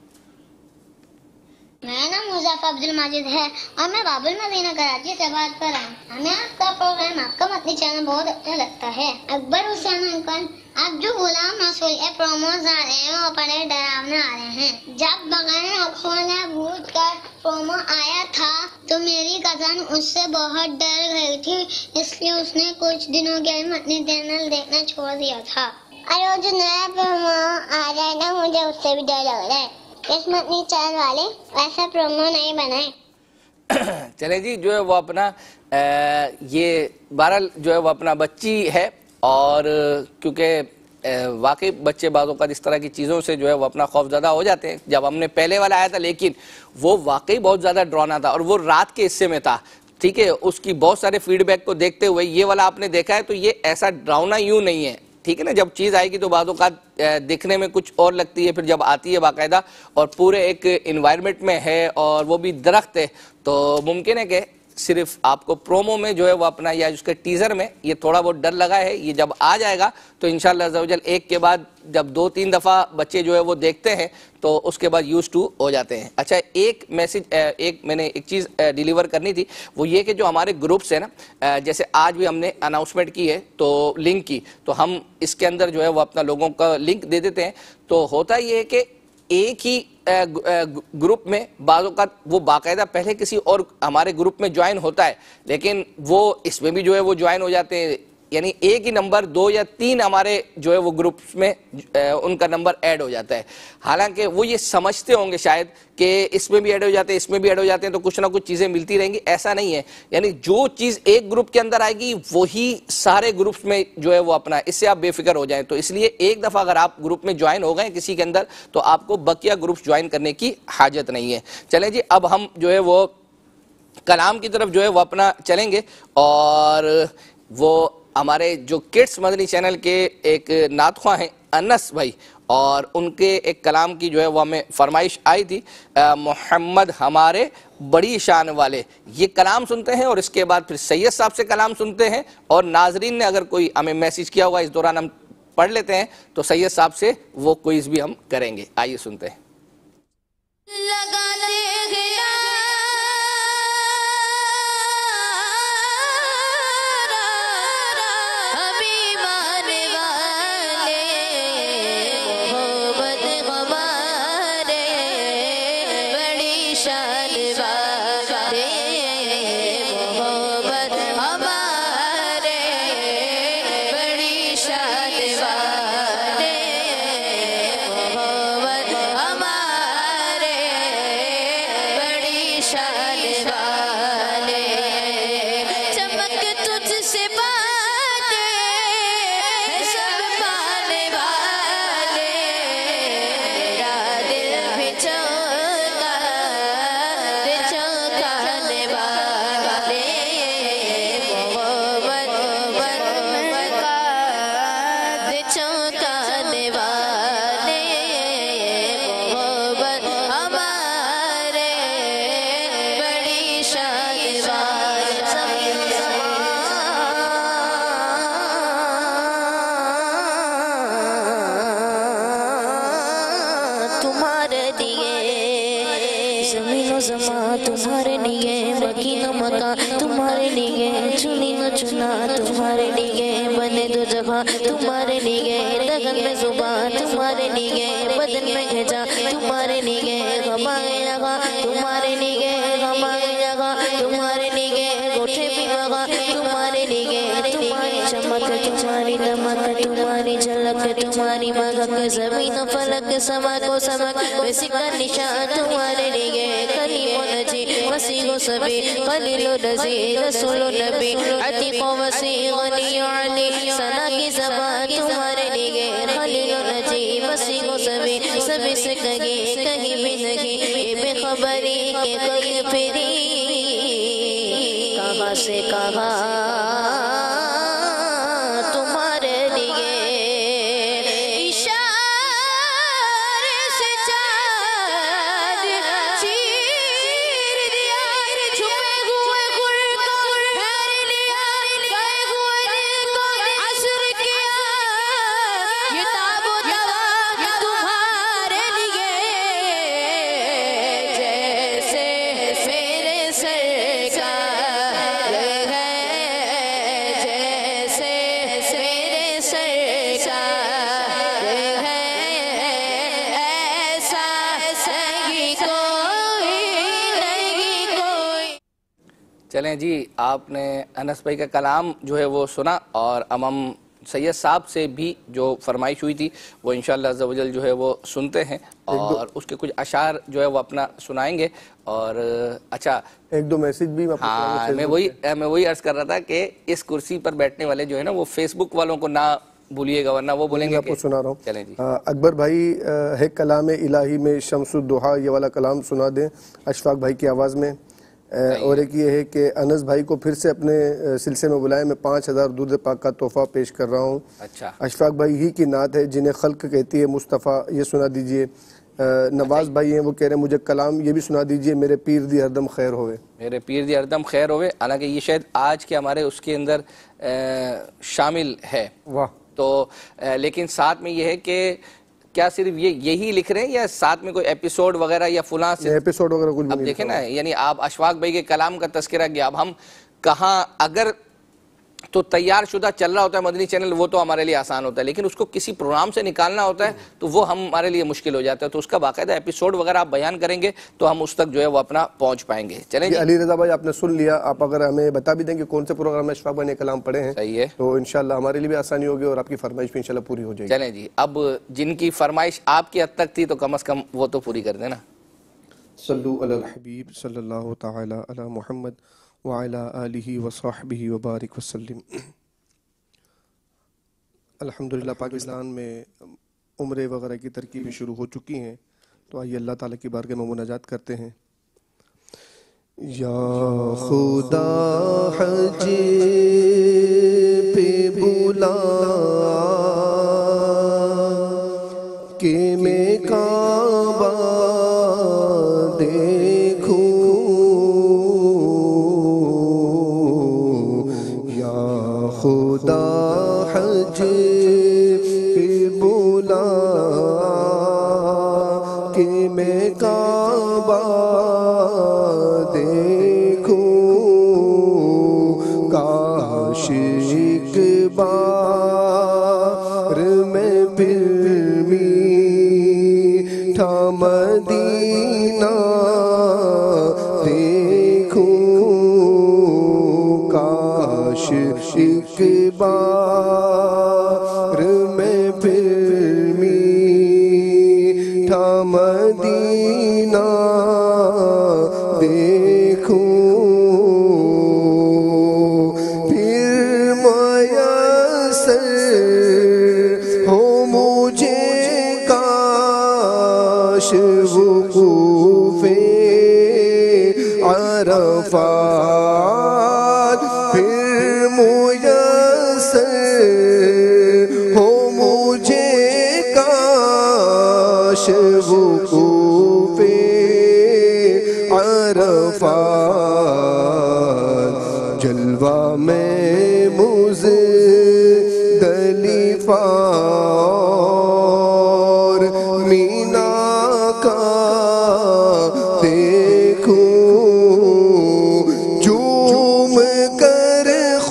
میرا نام مظفر عبد الماجد ہے اور میں باب المدینہ کراچی سے بات کر رہا ہوں. ہمیں آپ کا پروگرام، آپ کا مدنی چینل بہت اچھا لگتا ہے. اکبر حسین انکل، آپ جو غلام رسول پروموز آ رہے ہیں وہ بڑے ڈراونے آ رہے ہیں. جب بغیر آنکھوں نے بھوت کا پرومو آیا تھا تو میری کزن اس سے بہت ڈر گئی تھی، اس لیے اس نے کچھ دنوں کے لیے مدنی چینل دیکھنا چھوڑ دیا تھا. اور وہ جو نیا پرومو آ رہا ہے نا مجھے اس سے بھی ڈر لگ رہا ہے. اس مدنی چینل والے ایسا پرومو نہیں بنائے. چلیں جی جو ہے وہ اپنا یہ بہرحال جو ہے وہ اپنا بچی ہے، اور کیونکہ واقعی بچے بعض اوقات اس طرح کی چیزوں سے جو ہے وہ اپنا خوف زدہ ہو جاتے ہیں. جب ہم نے پہلے والا آیا تھا لیکن وہ واقعی بہت زیادہ ڈرانا تھا اور وہ رات کے حصے میں تھا. ٹھیک ہے، اس کی بہت سارے فیڈ بیک کو دیکھتے ہوئے یہ والا آپ نے دیکھا ہے تو یہ ایسا ڈراؤنا یوں نہیں ہے. ٹھیک ہے نا، جب چیز آئے گی تو بعض اوقات دیکھنے میں کچھ اور لگتی ہے، پھر جب آتی ہے باقاعدہ اور پورے ایک انوائرمنٹ میں ہے اور وہ بھی درخت ہے، تو ممکن ہے کہ صرف آپ کو پرومو میں جو ہے وہ اپنا یا اس کے ٹیزر میں یہ تھوڑا بہت ڈر لگا ہے. یہ جب آ جائے گا تو انشاءاللہ عز و جل ایک کے بعد جب 2-3 دفعہ بچے جو ہے وہ دیکھتے ہیں تو اس کے بعد یوز ٹو ہو جاتے ہیں. اچھا ایک میسج میں نے ایک چیز ڈیلیور کرنی تھی، وہ یہ کہ جو ہمارے گروپس ہیں نا، جیسے آج بھی ہم نے اناؤنسمنٹ کی ہے تو لنک کی، تو ہم اس کے اندر جو ہے وہ اپنا لوگوں کا لنک دے دیتے ہیں. تو ہوتا یہ ہے کہ ایک ہی گروپ میں بعض اوقات وہ باقاعدہ پہلے کسی اور ہمارے گروپ میں جوائن ہوتا ہے، لیکن وہ اس میں بھی جو ہے وہ جوائن ہو جاتے ہیں. یعنی ایک ہی نمبر 2 یا 3 ہمارے جو ہے وہ گروپس میں ان کا نمبر ایڈ ہو جاتا ہے. حالانکہ وہ یہ سمجھتے ہوں گے شاید کہ اس میں بھی ایڈ ہو جاتے ہیں، اس میں بھی ایڈ ہو جاتے ہیں، تو کچھ نہ کچھ چیزیں ملتی رہیں گی. ایسا نہیں ہے. یعنی جو چیز ایک گروپ کے اندر آئے گی وہی سارے گروپس میں جو ہے وہ اپنا، اس سے آپ بے فکر ہو جائیں. تو اس لیے ایک دفعہ اگر آپ گروپ میں جوائن ہو گئے کسی کے اندر تو آپ کو بقیہ گروپس جوائن کرنے کی حاجت نہیں ہے. چلیں جی اب ہم جو ہے وہ کلام کی طرف جو ہے وہ اپنا چلیں گے، اور وہ ہمارے جو کڈس مدنی چینل کے ایک نعت خواں ہیں انس بھائی، اور ان کے ایک کلام کی جو ہے وہ ہمیں فرمائش آئی تھی، محمد ہمارے بڑی شان والے، یہ کلام سنتے ہیں اور اس کے بعد پھر سید صاحب سے کلام سنتے ہیں، اور ناظرین نے اگر کوئی ہمیں میسیج کیا ہوگا اس دوران ہم پڑھ لیتے ہیں، تو سید صاحب سے وہ کوئز بھی ہم کریں گے۔ آئیے سنتے ہیں۔ تمہارے لیے مکین مکہ تمہارے لیے چنی نہ چنا تمہارے لیے بنے دو جگہ تمہارے لیے لگن میں زبان تمہارے لیے بدن میں کھینچا تمہارے لیے غمائے لگا تمہارے لیے غمائے لگا تمہارے لیے گوٹھے بھی مگا تمہارے لیے تمہاری چمک تمہاری نمک تمہاری جھلک تمہاری مگک زمین و فلک سما کو سمک ویسی کا نشان تمہارے لیے کلیم و نجی مسیح و سبی خلیل و نزی رسول و نبی عتیق و وسیع غنی و علی ثنا کی زبان تمہارے لیے خلیل و نجی مسیح و سبی سبھی سے کہیں بھی نہیں یہ بے خبری کہ کوئی پھری کہاں سے کہاں چلیں جی، آپ نے انس بھائی کا کلام جو ہے وہ سنا، اور ہم سید صاحب سے بھی جو فرمائش ہوئی تھی وہ انشاءاللہ عز و جل جو ہے وہ سنتے ہیں، اور اس کے کچھ اشعار جو ہے وہ اپنا سنائیں گے۔ اور اچھا ایک دو میسیج بھی ہاں، میں وہی عرض کر رہا تھا کہ اس کرسی پر بیٹھنے والے جو ہے نا وہ فیس بک والوں کو نہ بھولیے گا، ورنہ وہ بولیں گے کہ سنا رہا ہوں۔ چلیں جی، اکبر بھائی ہے کلام الہی میں شمس الدحا، یہ والا کلام سنا دیں اشفاق بھائی کی آواز میں۔ اور ایک یہ ہے کہ انس بھائی کو پھر سے اپنے سلسلے میں بلائے، میں 5000 درود پاک کا تحفہ پیش کر رہا ہوں۔ اچھا، اشفاق بھائی ہی کی نعت ہے جنہیں خلق کہتی ہے مصطفیٰ، یہ سنا دیجئے۔ نواز بھائی ہیں، وہ کہہ رہے ہیں مجھے کلام یہ بھی سنا دیجئے، میرے پیر دی ہردم خیر ہوئے۔ میرے پیر دی ہردم خیر ہوئے، حالانکہ یہ شاید آج کے ہمارے اس کے اندر شامل ہے۔ واہ۔ تو لیکن ساتھ میں یہ ہے کہ کیا صرف یہی لکھ رہے ہیں یا ساتھ میں کوئی ایپیسوڈ وغیرہ یا فلاں سے ایپیسوڈ وغیرہ کچھ بھی اب دیکھیں نا، یعنی آپ اشفاق بھائی کے کلام کا تذکرہ کیا، اب ہم کہاں اگر تو تیار شدہ چل رہا ہوتا ہے مدنی چینل، وہ تو ہمارے لیے آسان ہوتا ہے، لیکن اس کو کسی پروگرام سے نکالنا ہوتا ہے تو وہ ہمارے لیے مشکل ہو جاتا ہے، تو اس کا باقاعدہ ایپیسوڈ وغیرہ آپ بیان کریں گے تو ہم اس تک جو ہے وہ اپنا پہنچ پائیں گے۔ چلیں جی، علی رضا بھائی آپ نے سن لیا، آپ اگر ہمیں بتا بھی دیں کہ کون سے پروگرام میں اشفاق بھائی نے کلام پڑھے ہیں صحیح ہے، تو انشاءاللہ ہمارے لیے بھی آسانی ہوگی اور آپ کی فرمائش بھی انشاءاللہ پوری ہو جائے گی۔ چلیں جی، اب جن کی فرمائش آپ کی حد تک تھی تو کم از کم وہ تو پوری کر دینا۔ صلو علی الحبیب صلی اللہ تعالی علی محمد وعلی آلہ وصحبہ وبارک وسلم۔ الحمدللہ پاکستان میں عمرے وغیرہ کی ترکیبیں شروع ہو چکی ہیں، تو آئیے اللہ تعالیٰ کی بارگاہ میں مناجات کرتے ہیں۔ یا خدا حج پہ بلا کہ میں کعبہ دیکھوں، یا خدا حج پہ بلا کہ میں کعبہ دیکھوں، کاش ایک بار میں پھر میٹھا مدینہ دیکھوں، کاش ایک بار میں پھر میٹھا مدینہ دیکھوں، پھر میسر ہو مجھے کاش وقوف عرفات، پھر میسر ہو مجھے کاش وقوف عرفات، جلوہ میں مزدلفہ اور مینا کا دیکھوں، جھوم کر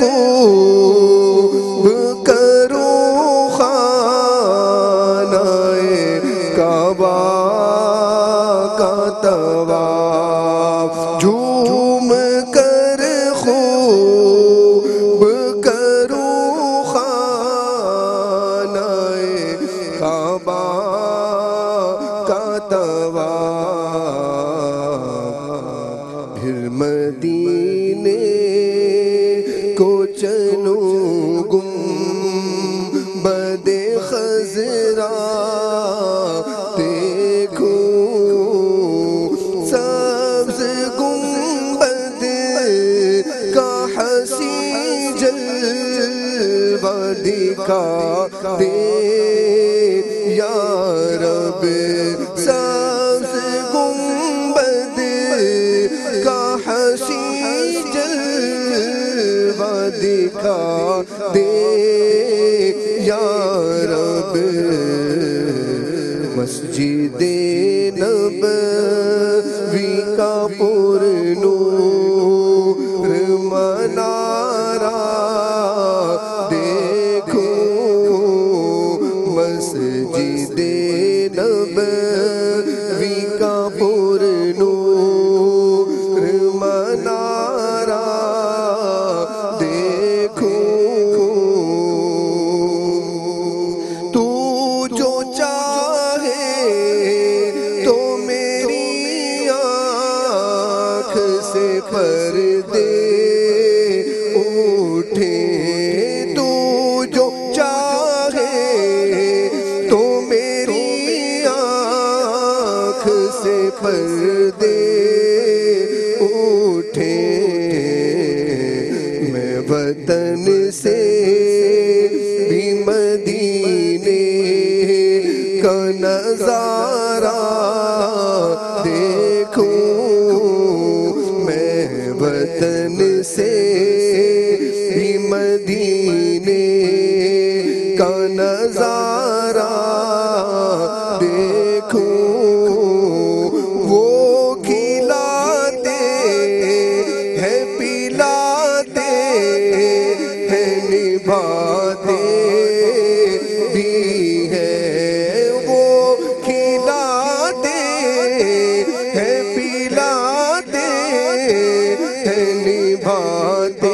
خوب کروں خانہ کعبہ کا طواف، جھوم کر خوب کروں خانہ کعبہ کا طواف، پھر مدینے کو چلوں گنبد خضرا دیکھوں، سبز گنبد کا حسین جلوہ دکھا دے یا رب، سبز گنبد کا حسین جلوہ دکھا دے یا رب، مسجد نبوی کا پر نور منارہ دیکھوں، مسجد نبوی کا پر نور منارہ دیکھوں، تو جو چاہے تو میری آنکھ سے پردے اٹھے، تو جو چاہے تو میری آنکھ سے پردے اٹھے، میں وطن سے بھی مدینے کا نظارہ دیکھوں، میں وطن سے بھی مدینے کا نظارہ دیکھوں، وہ کھلاتے ہیں پلاتے ہیں نبھاتے بھی ہیں، وہ کھلاتے ہیں پلاتے ہیں نبھاتے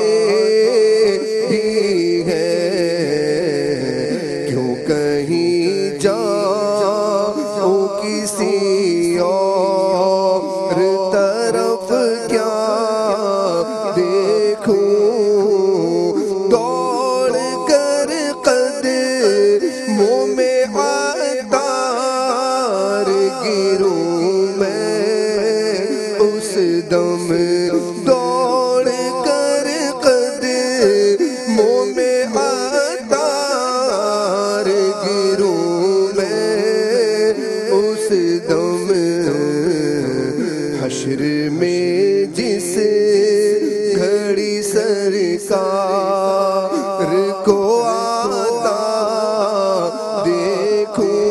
بھی ہیں، کیوں کہیں جاؤ کسی اور طرف کیا دیکھوں، دوڑ کر کو آتا دیکھوں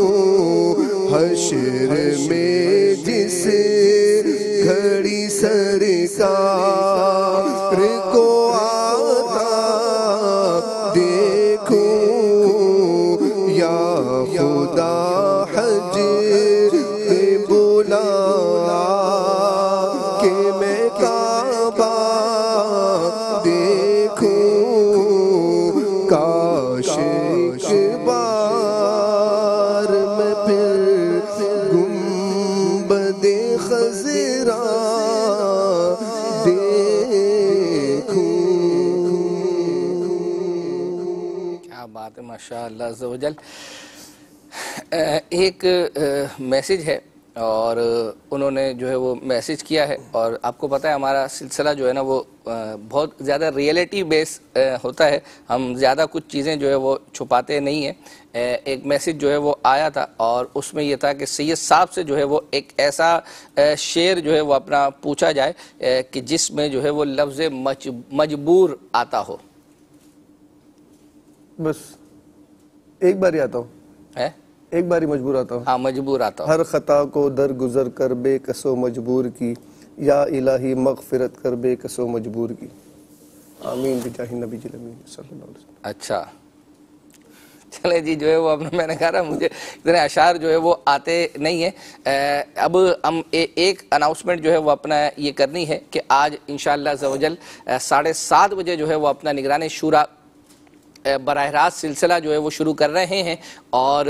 حشر میں جس گھڑی سرکار کو آتا دیکھوں یا خدا حج بولا کہ میں کعبہ دیکھوں کاش ایک بار میں پھر گنبد خضرا دیکھوں. کیا بات ہے، ماشاء اللہ عز و جل. ایک میسیج ہے اور انہوں نے جو ہے وہ میسیج کیا ہے، اور آپ کو پتہ ہے ہمارا سلسلہ جو ہے نا وہ بہت زیادہ ریئلٹی بیس ہوتا ہے، ہم زیادہ کچھ چیزیں جو ہے وہ چھپاتے نہیں ہیں. ایک میسیج جو ہے وہ آیا تھا اور اس میں یہ تھا کہ سید صاحب سے جو ہے وہ ایک ایسا شعر جو ہے وہ اپنا پوچھا جائے کہ جس میں جو ہے وہ لفظ مجبور آتا ہو. بس ایک بار ہی آتا ہوں، ایک بار ہی مجبور آتا ہوں. ہاں مجبور آتا ہوں. ہر خطا کو درگزر کر بے کسو مجبور کی، یا الہی مغفرت کر بے کسو مجبور کی. آمین بجاہ نبی الامین صلی اللہ علیہ وسلم. اچھا چلے جی، جو ہے وہ میں نے کہا مجھے اتنے اشعار جو ہے وہ آتے نہیں ہیں. اب ہم ایک اناؤنسمنٹ جو ہے وہ اپنا یہ کرنی ہے کہ آج انشاءاللہ عز و جل 7:30 بجے جو ہے وہ اپنا نگران شورا براہ راست سلسلہ جو ہے وہ شروع کر رہے ہیں، اور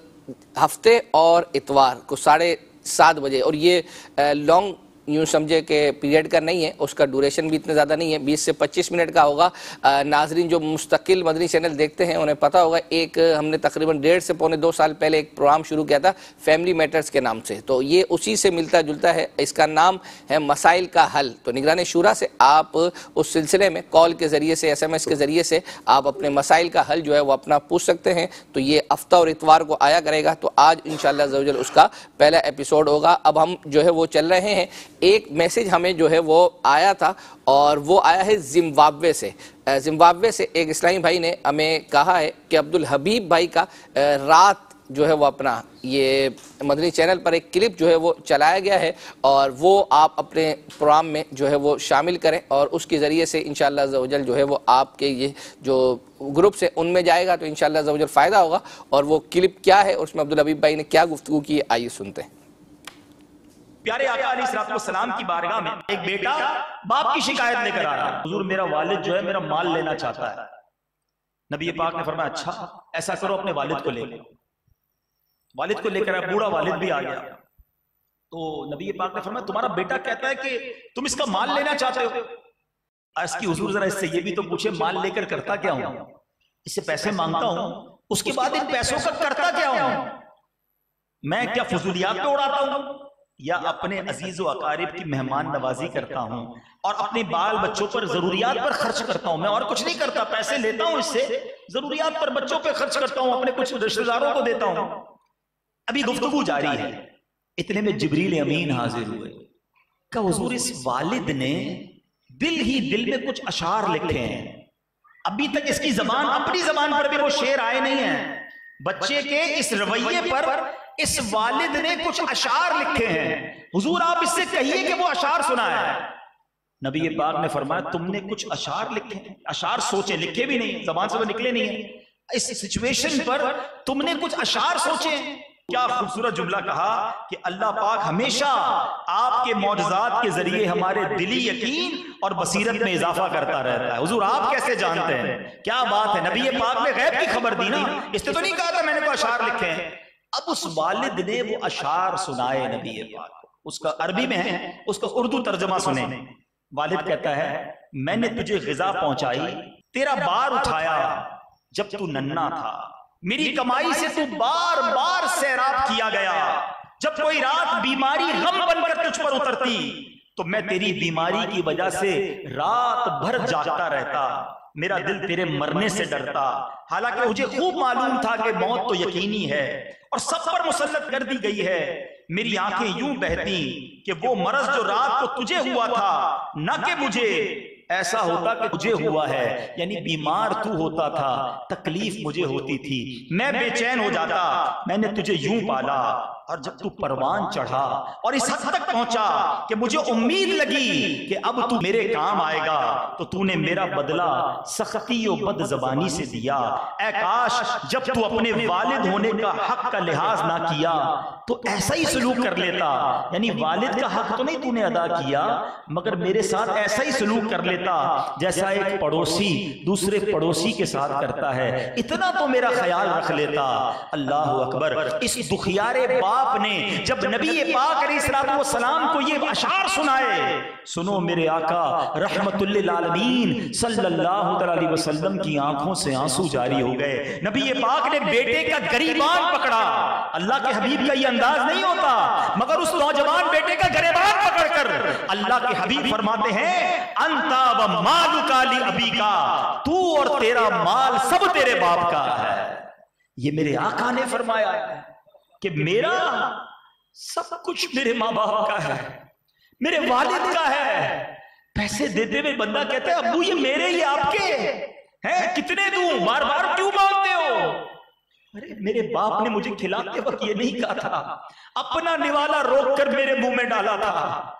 ہفتے اور اتوار کو 7:30 بجے، اور یہ لانگ یوں سمجھے کہ پیریڈ کا نہیں ہے، اس کا ڈوریشن بھی اتنا زیادہ نہیں ہے، 20 سے 25 منٹ کا ہوگا. ناظرین جو مستقل مدنی چینل دیکھتے ہیں انہیں پتہ ہوگا، ایک ہم نے تقریباً 1.5 سے پونے 2 سال پہلے ایک پروگرام شروع کیا تھا فیملی میٹرز کے نام سے، تو یہ اسی سے ملتا جلتا ہے. اس کا نام ہے مسائل کا حل. تو نگران شورا سے آپ اس سلسلے میں کال کے ذریعے سے، SMS کے ذریعے سے آپ اپنے مسائل کا حل جو ہے وہ اپنا پوچھ سکتے ہیں. تو یہ ہفتہ اور اتوار کو آیا کرے گا، تو آج انشاءاللہ عز و جل اس کا پہلا ایپیسوڈ ہوگا. اب ہم جو ہے وہ چل رہے ہیں. ایک میسیج ہمیں جو ہے وہ آیا تھا اور وہ آیا ہے زمبابوے سے. زمبابوے سے ایک اسلامی بھائی نے ہمیں کہا ہے کہ عبدالحبیب بھائی کا رات جو ہے وہ اپنا یہ مدنی چینل پر ایک کلپ جو ہے وہ چلایا گیا ہے، اور وہ آپ اپنے پروگرام میں جو ہے وہ شامل کریں، اور اس کے ذریعے سے انشاءاللہ عز و جل جو ہے وہ آپ کے یہ جو گروپس ہیں ان میں جائے گا، تو انشاءاللہ عز و جل فائدہ ہوگا. اور وہ کلپ کیا ہے، اس میں عبدالحبیب بھائی نے کیا گفتگو کی، آئیے سنتے ہیں. پیارے آقا علیہ الصلوۃ والسلام کی بارگاہ میں ایک بیٹا باپ کی شکایت لے کر آ رہا ہے، حضور میرا والد جو ہے میرا مال لینا چاہتا ہے. نبی پاک نے فرمایا اچھا ایسا کرو اپنے والد کو لے لو. والد کو لے کر بوڑھا والد بھی آ گیا. تو نبی پاک نے فرمایا تمہارا بیٹا کہتا ہے کہ تم اس کا مال لینا چاہتے ہو. اس کی حضور ذرا اس سے یہ بھی تو پوچھے مال لے کر کرتا کیا ہوں؟ اس سے پیسے مانگتا ہوں، اس کے بعد ان پیسوں کا کرتا کیا ہوں؟ میں کیا فضولیات پہ اڑاتا ہوں، یا اپنے عزیز و اقارب کی مہمان نوازی کرتا ہوں اور اپنے بال بچوں پر ضروریات پر خرچ کرتا ہوں؟ میں اور کچھ نہیں کرتا، پیسے لیتا ہوں اس سے ضروریات پر بچوں پہ خرچ کرتا ہوں، اپنے کچھ رشتہ داروں کو دیتا ہوں. ابھی گفتگو جاری ہے، اتنے میں جبریل امین حاضر ہوئے کہ حضور اس والد نے دل میں کچھ اشعار لکھے ہیں. ابھی تک اس کی زبان، اپنی زبان پر بھی وہ شعر آئے نہیں ہیں. بچے کے اس رویے پر اس والد نے کچھ اشعار لکھے ہیں. حضور آپ اس سے کہیے کہ وہ اشعار سنائے. نبی پاک نے فرمایا تم نے کچھ اشعار لکھے ہیں. اشعار سوچے، لکھے بھی نہیں، زبان سے وہ نکلے نہیں ہیں. اس سچویشن پر تم نے کچھ اشعار سوچے. کیا خوبصورت جملہ کہا کہ اللہ پاک ہمیشہ آپ کے معجزات کے ذریعے ہمارے دلی یقین اور بصیرت میں اضافہ کرتا رہتا ہے. حضور آپ کیسے جانتے ہیں؟ کیا بات ہے، نبی پاک نے غیب کی خبر دی نا، اس نے تو نہیں کہا تھا میں نے کوئی اشعار لکھے ہیں. اب اس والد نے وہ اشعار سنائے نبی پاک کو. اس کا عربی میں ہے، اس کا اردو ترجمہ سنیں. والد کہتا ہے میں نے تجھے غذا پہنچائی، تیرا بار اٹھایا جب تو ننھا تھا، میری کمائی سے تو بار بار سیراب کیا گیا. جب کوئی رات بیماری غم بن کر تجھ پر اترتی تو میں تیری بیماری کی وجہ سے رات بھر جاگتا رہتا. میرا دل تیرے مرنے سے ڈرتا، حالانکہ مجھے خوب معلوم تھا کہ موت تو یقینی ہے اور سب پر مسلط کر دی گئی ہے. میری آنکھیں یوں بہتی کہ وہ مرض جو رات کو تجھے ہوا تھا نہ کہ مجھے، ایسا ہوتا کہ مجھے ہوا ہے، یعنی بیمار تو ہوتا تھا، تکلیف مجھے ہوتی تھی، میں بے چین ہو جاتا، میں نے تجھے یوں پالا، اور جب تو پروان چڑھا اور اس حد تک پہنچا کہ مجھے امید لگی کہ اب تو میرے کام آئے گا، تو تو نے میرا بدلہ سختی و بد زبانی سے دیا۔ اے کاش جب تو اپنے والد ہونے کا حق کا لحاظ نہ کیا تو ایسا ہی سلوک کر لیتا، یعنی والد کا حق تو نہیں تو نے ادا کیا، مگر میرے ساتھ ایسا ہی سلوک کر لیتا جیسا ایک پڑوسی دوسرے پڑوسی کے ساتھ کرتا ہے، اتنا تو میرا خیال رکھ لیتا۔ اللہ اکبر۔ اس دکھیارے باپ نے جب نبی پاک علیہ السلام کو یہ اشعار سنائے، سنو میرے آقا رحمت للعالمین صلی اللہ علیہ وسلم کی آنکھوں سے آنسو جاری ہو گئے۔ نبی پاک نے بیٹے کا گریبان پکڑا، اللہ کے حبیب کا یہ انداز نہیں ہوتا، مگر اس نوجوان بیٹے کا گریبان پکڑ کر اللہ کے حبیب فرماتے ہیں انتا و مالک لابیکا، تو اور تیرا مال سب تیرے باپ کا ہے۔ یہ میرے آقا نے فرمایا کہ میرا سب کچھ میرے ماں باپ کا ہے، میرے والد کا ہے۔ پیسے دیتے ہوئے بندہ کہتا ہے ابو یہ میرے ہی آپ کے ہیں، کتنے دوں، بار بار کیوں مانگتے ہو؟ ارے میرے باپ نے مجھے کھلاتے وقت یہ نہیں کہا تھا، اپنا نوالا روک کر میرے منہ میں ڈالا تھا،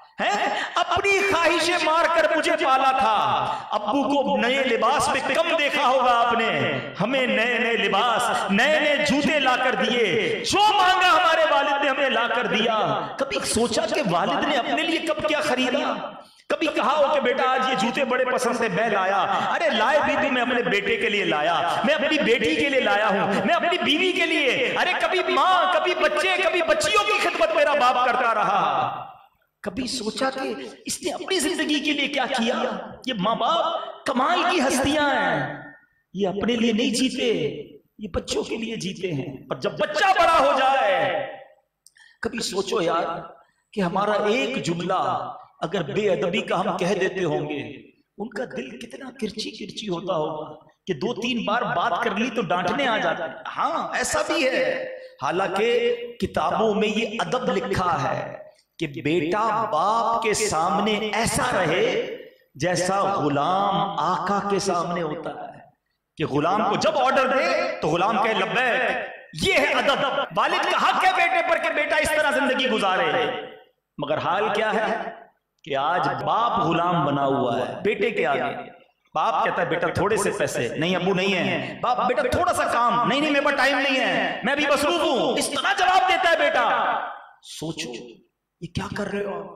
اپنی خواہشیں مار کر مجھے پالا تھا۔ ابو کو نئے لباس میں کم دیکھا ہوگا آپ نے، ہمیں نئے نئے لباس، نئے نئے جوتے لا کر دیے، جو مانگا ہمارے والد نے ہمیں لا کر دیا۔ کبھی سوچا کہ والد نے اپنے لیے کب کیا خریدا؟ کبھی کہا ہو کہ بیٹا آج یہ جوتے بڑے پسند سے میں لایا؟ ارے لائے بھی تو میں اپنے بیٹے کے لیے لایا، میں اپنی بیٹی کے لیے لایا ہوں، میں اپنی بیوی کے لیے۔ ارے کبھی ماں، کبھی بچے، کبھی بچیوں کی خدمت میرا باپ کرتا رہا۔ کبھی سوچا کہ اس نے اپنی زندگی کے لیے کیا کیا؟ یہ ماں باپ کمال کی ہستیاں ہیں، یہ اپنے لیے نہیں جیتے، یہ بچوں کے لیے جیتے ہیں۔ اور جب بچہ بڑا ہو جائے کبھی سوچو یار کہ ہمارا ایک جملہ اگر بے ادبی کا ہم کہہ دیتے ہوں گے، ان کا دل کتنا کرچی کرچی ہوتا ہوگا کہ 2-3 بار بات کر لی تو ڈانٹنے آ جاتا ہے۔ ہاں ایسا بھی ہے، حالانکہ کتابوں میں یہ ادب لکھا ہے کہ بیٹا باپ کے سامنے ایسا رہے جیسا غلام آقا کے سامنے ہوتا ہے، کہ غلام کو جب آرڈر دے تو غلام کہے لبیک۔ یہ ہے ادب۔ والد کا حق ہے بیٹے پر کہ بیٹا اس طرح زندگی گزارے، مگر حال کیا ہے کہ آج باپ غلام بنا ہوا ہے بیٹے کے آگے۔ باپ کہتا ہے بیٹا تھوڑے سے پیسے، نہیں ابو نہیں ہے۔ باپ بیٹا تھوڑا سا کام، نہیں میرے پاس ٹائم نہیں ہے، میں بھی مصروف ہوں۔ اس طرح جواب دیتا ہے بیٹا۔ سوچو یہ کیا کر رہے ہو؟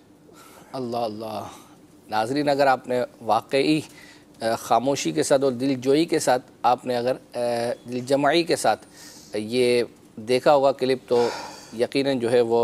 اللہ اللہ۔ ناظرین اگر آپ نے واقعی خاموشی کے ساتھ اور دل جوئی کے ساتھ آپ نے اگر دل جمعی کے ساتھ یہ دیکھا ہوگا کلپ، تو یقیناً جو ہے وہ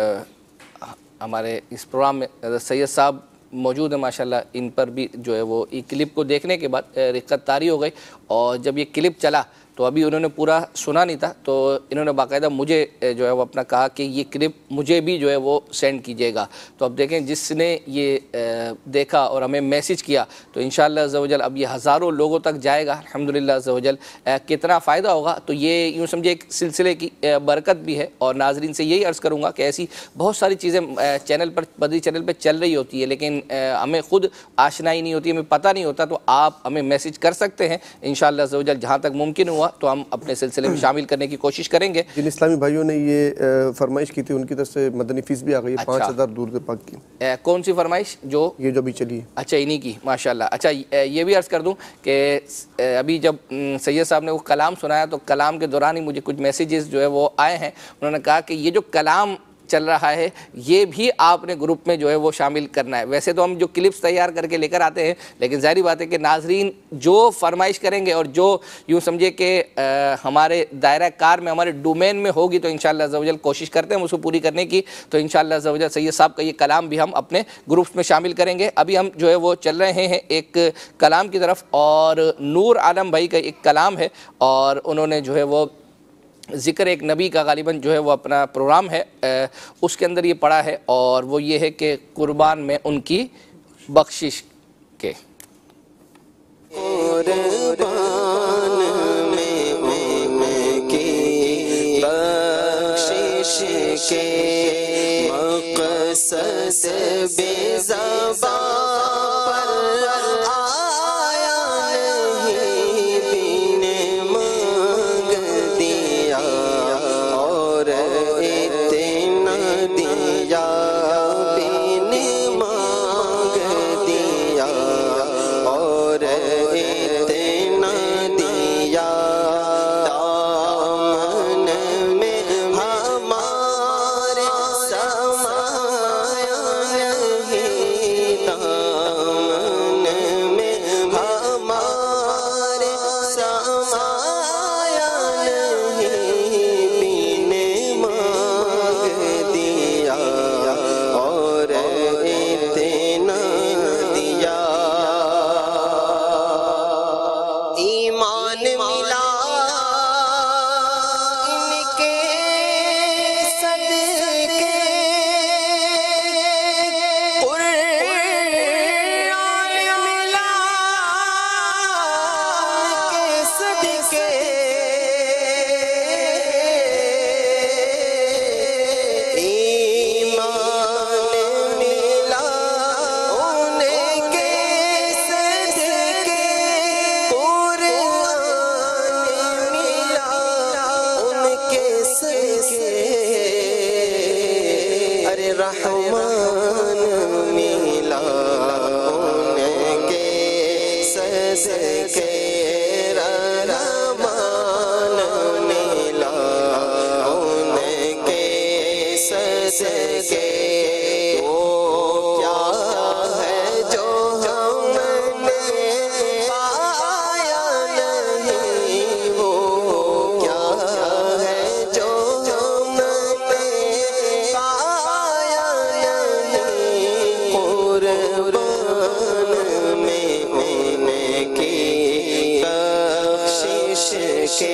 ہمارے اس پروگرام میں سید صاحب موجود ہیں ماشاءاللہ، ان پر بھی جو ہے وہ یہ کلپ کو دیکھنے کے بعد رقت طاری ہو گئی، اور جب یہ کلپ چلا تو ابھی انہوں نے پورا سنا نہیں تھا، تو انہوں نے باقاعدہ مجھے جو ہے وہ اپنا کہا کہ یہ کلپ مجھے بھی جو ہے وہ سینڈ کیجیے گا۔ تو اب دیکھیں جس نے یہ دیکھا اور ہمیں میسیج کیا تو انشاءاللہ عز و جل اب یہ ہزاروں لوگوں تک جائے گا الحمدللہ عز و جل۔ کتنا فائدہ ہوگا، تو یہ یوں سمجھے ایک سلسلے کی برکت بھی ہے۔ اور ناظرین سے یہی عرض کروں گا کہ ایسی بہت ساری چیزیں چینل پر بدری چینل پہ چل رہی ہوتی ہے، لیکن ہمیں خود آشنائی نہیں ہوتی، ہمیں پتہ نہیں ہوتا، تو آپ ہمیں میسیج کر سکتے ہیں انشاءاللہ عز و جل، جہاں تک ممکن ہوا تو ہم اپنے سلسلے میں شامل کرنے کی کوشش کریں گے۔ جن اسلامی بھائیوں نے یہ فرمائش کی تھی ان کی طرف سے مدنی فیس بھی آ گئی ہے 5000 درود پاک کی۔ کون سی فرمائش؟ جو یہ جو ابھی چلی ہے، اچھا انہی کی ماشاءاللہ۔ اچھا یہ بھی عرض کر دوں کہ ابھی جب سید صاحب نے وہ کلام سنایا تو کلام کے دوران ہی مجھے کچھ میسیجز جو ہے وہ آئے ہیں، انہوں نے کہا کہ یہ جو کلام چل رہا ہے یہ بھی آپ نے گروپ میں جو ہے وہ شامل کرنا ہے۔ ویسے تو ہم جو کلپس تیار کر کے لے کر آتے ہیں، لیکن ظاہری بات ہے کہ ناظرین جو فرمائش کریں گے اور جو یوں سمجھے کہ ہمارے دائرہ کار میں ہمارے ڈومین میں ہوگی تو انشاءاللہ عز و جل کوشش کرتے ہیں اس کو پوری کرنے کی۔ تو انشاءاللہ عز و جل سید صاحب کا یہ کلام بھی ہم اپنے گروپس میں شامل کریں گے۔ ابھی ہم جو ہے وہ چل رہے ہیں ایک کلام کی طرف، اور نور عالم بھائی کا ایک کلام ہے، اور انہوں نے جو ہے وہ ذکر ایک نبی کا غالباً جو ہے وہ اپنا پروگرام ہے، اس کے اندر یہ پڑھا ہے، اور وہ یہ ہے کہ قربان میں ان کی بخشش کے مقصد بے زبان ایمان ملا ان کے صدقے قرآن ملا کے صدقے ایمان ملا ان کے صدقے قرآن ملا ان کے صدقے ارے رحمان ملا ان کے صدقے رحمان ملا ان کے صدقے وہ کیا ہے جو ہم نے پایا نہیں وہ کیا ہے جو ہم نے پایا نہیں قربان میں ان کی بخشش کے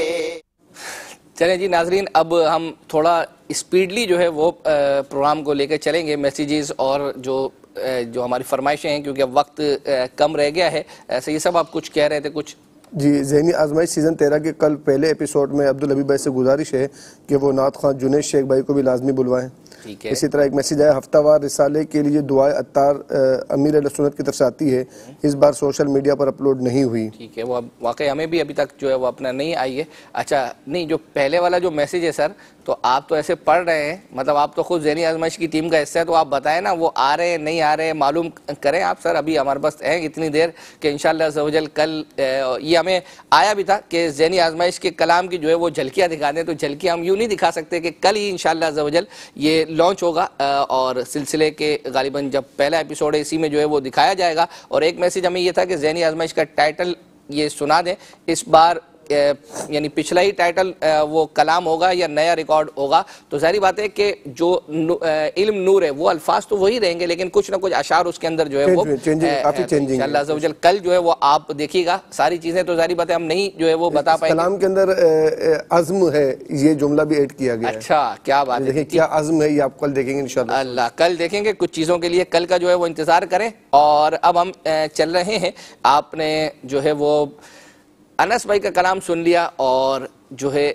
چلیں جی ناظرین، اب ہم تھوڑا اسپیڈلی جو ہے وہ پروگرام کو لے کے چلیں گے، میسیجز اور جو ہماری فرمائشیں ہیں، کیونکہ اب وقت کم رہ گیا ہے۔ ایسے یہ سب آپ کچھ کہہ رہے تھے کچھ؟ جی، ذہنی آزمائش سیزن 13 کے کل پہلے ایپیسوڈ میں عبدالحبیب بھائی سے گزارش ہے کہ وہ نعت خواں جنید شیخ بھائی کو بھی لازمی بلوائیں۔ اسی طرح ایک میسیج آیا ہفتہ وار رسالے کے لیے دعائے عطار امیر اہل سنت کی طرف سے آتی ہے، اس بار سوشل میڈیا پر اپلوڈ نہیں ہوئی۔ ٹھیک ہے، وہ واقعی ہمیں بھی ابھی تک جو ہے وہ اپنا نہیں آئی ہے۔ اچھا نہیں، جو پہلے والا جو میسیج ہے سر، تو آپ تو ایسے پڑھ رہے ہیں، مطلب آپ تو خود ذہنی آزمائش کی ٹیم کا حصہ ہے، تو آپ بتائیں نا وہ آ رہے ہیں نہیں آ رہے ہیں، معلوم کریں آپ سر۔ ابھی ہمارے پاس ہے اتنی دیر کہ انشاءاللہ عز و جل کل یہ ہمیں آیا بھی تھا کہ ذہنی آزمائش کے کلام کی جو ہے وہ جھلکیاں دکھا دیں، تو جھلکیاں ہم یوں نہیں دکھا سکتے کہ کل ہی انشاءاللہ عز و جل یہ لانچ ہوگا، اور سلسلے کے غالباً جب پہلا ایپیسوڈ ہے اسی میں جو ہے وہ دکھایا جائے گا۔ اور ایک میسیج ہمیں یہ تھا کہ ذہنی آزمائش کا ٹائٹل یہ سنا دیں، اس بار یعنی پچھلا ہی ٹائٹل وہ کلام ہوگا یا نیا ریکارڈ ہوگا، تو ظاہری بات ہے کہ جو علم نور ہے وہ الفاظ تو وہی رہیں گے، لیکن کچھ نہ کچھ اشعار اس کے اندر جو ہے وہ انشاءاللہ عز و جل کل جو ہے وہ آپ دیکھیے گا ساری چیزیں، تو ظاہری بات ہے ہم نہیں جو ہے وہ بتا پائیں گے۔ کلام کے اندر عزم ہے، یہ جملہ بھی ایڈ کیا گیا ہے۔ اچھا، کیا بات ہے، دیکھیں کیا عزم ہے، یہ آپ کل دیکھیں گے انشاءاللہ۔ اللہ کل دیکھیں گے، کچھ چیزوں کے لیے کل کا جو ہے وہ انتظار کریں۔ اور اب ہم چل رہے ہیں، آپ نے جو ہے وہ انس بھائی کا کلام سن لیا، اور جو ہے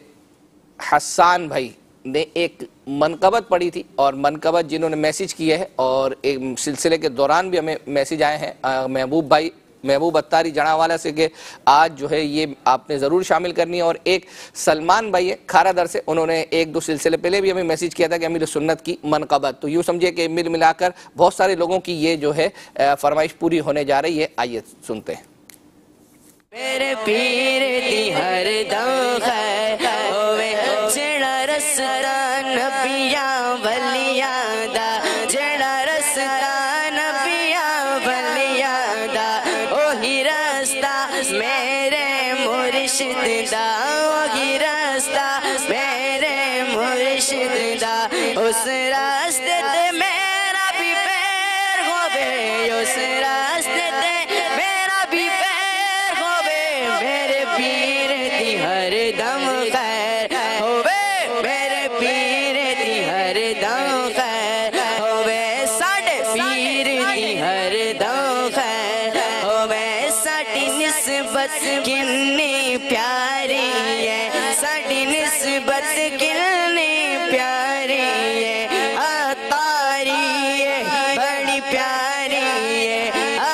حسان بھائی نے ایک منقبت پڑھی تھی، اور منقبت جنہوں نے میسیج کیا ہے، اور ایک سلسلے کے دوران بھی ہمیں میسیج آئے ہیں محبوب اتاری جڑاوالا سے کہ آج جو ہے یہ آپ نے ضرور شامل کرنی ہے۔ اور ایک سلمان بھائی ہے کھارا در سے، انہوں نے ایک دو سلسلے پہلے بھی ہمیں میسیج کیا تھا کہ امیر سنت کی منقبت، تو یوں سمجھے کہ مل ملا کر بہت سارے لوگوں کی یہ جو ہے فرمائش پوری ہونے جا رہی ہے۔ آئیے سنتے ہیں۔ میرے پیر دی ہر دم خیر ہوئے، جڑا رستا نبیاں ولیاں دا، جڑا رستا نبیاں ولیاں دا، اوہی رستہ میرے مرشد دا، اوہی رستہ میرے مرشد دا، اس راستے تے میرا بھی پیر ہووے، اس راستے تے میرا بھی پیر ہووے، میرے پیر دی ہر دم خیر ہووے، میرے پیر دی ہر دم خیر ہووے، ساڈے پیر دی ہر دم خیر ہووے، ساڈی نسبت کنی پیاری ہے، ساڈی نسبت کنی پیاری ہے، اتاری ہے بڑی پیاری ہے،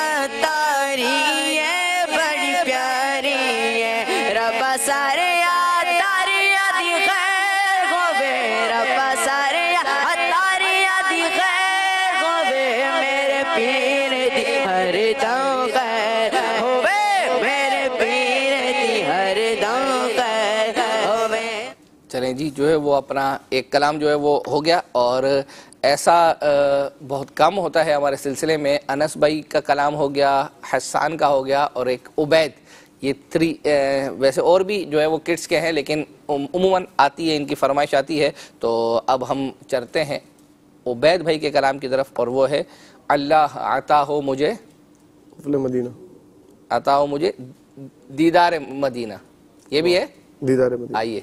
اتاری ہے بڑی پیاری ہے، ربا سارے اتاریاں دی خیر ہووے، ربا سارے اتاریاں دی خیر ہووے، میرے پیر دی ہر دم خیر ہووے، میرے پیر دی ہر دم خیر ہووے۔ چلیں جی، جو ہے وہ اپنا ایک کلام جو ہے وہ ہو گیا، اور ایسا بہت کم ہوتا ہے ہمارے سلسلے میں۔ انس بھائی کا کلام ہو گیا، حسان کا ہو گیا، اور ایک عبید، یہ ویسے اور بھی جو ہے وہ کڈس کے ہیں، لیکن عموماً آتی ہے، ان کی فرمائش آتی ہے۔ تو اب ہم چلتے ہیں عبید بھائی کے کلام کی طرف، اور وہ ہے اللہ عطا ہو مجھے مدینہ، عطا ہو مجھے دیدار مدینہ، یہ بھی ہے دیدار مدینہ. آئیے.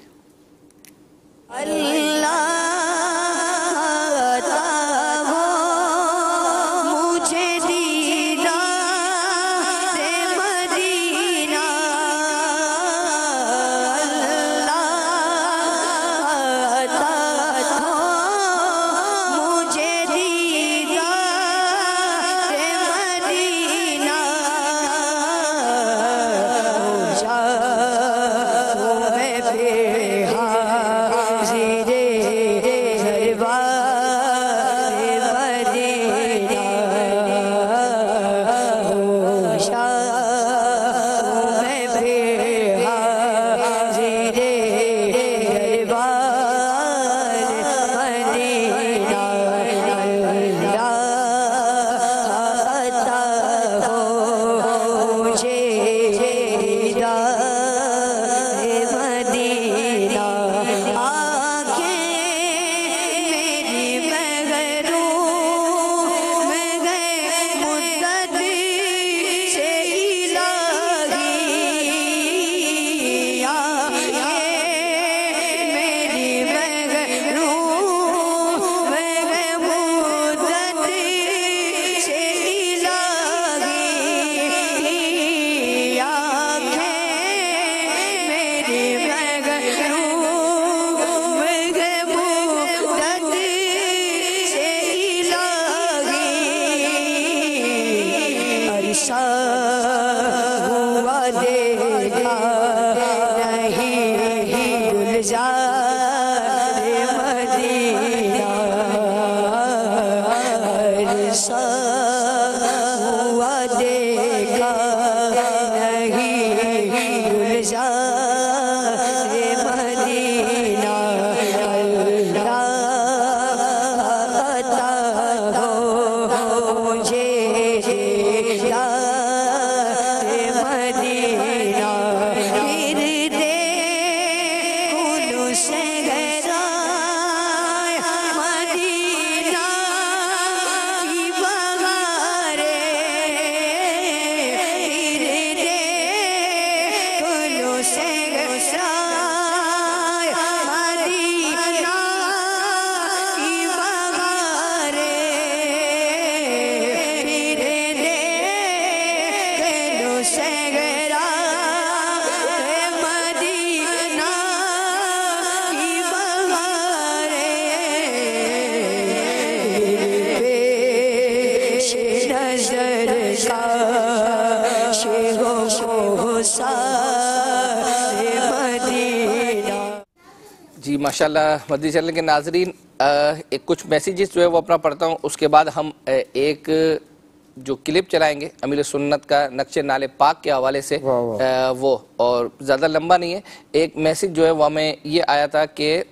جی ماشاءاللہ مدنی چینل کے ناظرین، ایک کچھ میسیجز جو ہے وہ اپنا پڑھتا ہوں، اس کے بعد ہم ایک جو کلپ چلائیں گے امیر سنت کا نقش نال پاک کے حوالے سے، وہ اور زیادہ لمبا نہیں ہے. ایک میسیج جو ہے وہ ہمیں یہ آیا تھا کہ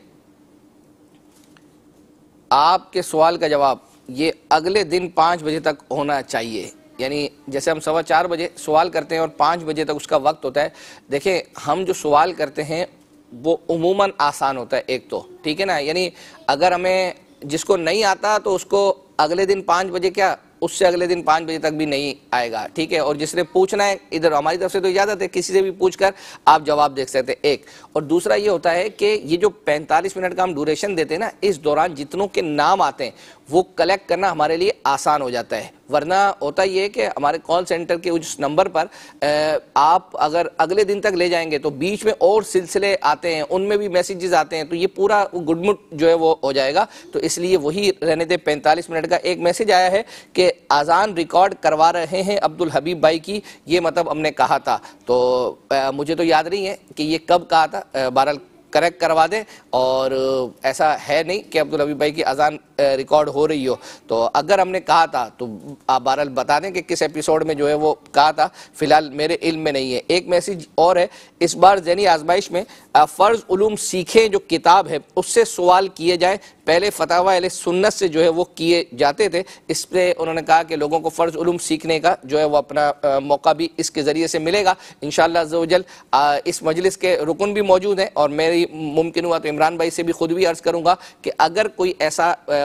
آپ کے سوال کا جواب یہ اگلے دن 5 بجے تک ہونا چاہیے. یعنی جیسے ہم 4:15 بجے سوال کرتے ہیں اور 5 بجے تک اس کا وقت ہوتا ہے. دیکھیں ہم جو سوال کرتے ہیں وہ عموماً آسان ہوتا ہے ایک تو، ٹھیک ہے نا. یعنی اگر ہمیں جس کو نہیں آتا تو اس کو اگلے دن 5 بجے کیا، اس سے اگلے دن 5 بجے تک بھی نہیں آئے گا، ٹھیک ہے. اور جس نے پوچھنا ہے ادھر ہماری طرف سے تو اجازت ہے، کسی سے بھی پوچھ کر آپ جواب دیکھ سکتے ہیں ایک. اور دوسرا یہ ہوتا ہے کہ یہ جو 45 منٹ کا ہم ڈوریشن دیتے ہیں نا، اس دوران جتنوں کے نام آتے ہیں وہ کلیکٹ کرنا ہمارے لیے آسان ہو جاتا ہے. ورنہ ہوتا یہ ہے کہ ہمارے کال سینٹر کے اس نمبر پر آپ اگر اگلے دن تک لے جائیں گے تو بیچ میں اور سلسلے آتے ہیں، ان میں بھی میسیجز آتے ہیں، تو یہ پورا گڈ مٹ جو ہے وہ ہو جائے گا. تو اس لیے وہی رہنے دے. 45 منٹ کا ایک میسیج آیا ہے کہ اذان ریکارڈ کروا رہے ہیں عبدالحبیب بھائی کی، یہ مطلب ہم نے کہا تھا، تو مجھے تو یاد نہیں ہے کہ یہ کب کہا تھا. بہرحال کریکٹ کروا دیں. اور ایسا ہے نہیں کہ عبدالحبیب بھائی کی اذان ریکارڈ ہو رہی ہو، تو اگر ہم نے کہا تھا تو آپ بہرحال بتا دیں کہ کس ایپیسوڈ میں جو ہے وہ کہا تھا. فی الحال میرے علم میں نہیں ہے. ایک میسیج اور ہے، اس بار ذہنی آزمائش میں فرض علوم سیکھیں جو کتاب ہے اس سے سوال کیے جائیں. پہلے فتاوی اہل سنت سے جو ہے وہ کیے جاتے تھے. اس پہ انہوں نے کہا کہ لوگوں کو فرض علوم سیکھنے کا جو ہے وہ اپنا موقع بھی اس کے ذریعے سے ملے گا انشاءاللہ عز و جل. اس مجلس کے رکن بھی موجود ہیں، اور میری ممکن ہوا تو عمران بھائی سے بھی خود بھی عرض کروں گا کہ اگر کوئی ایسا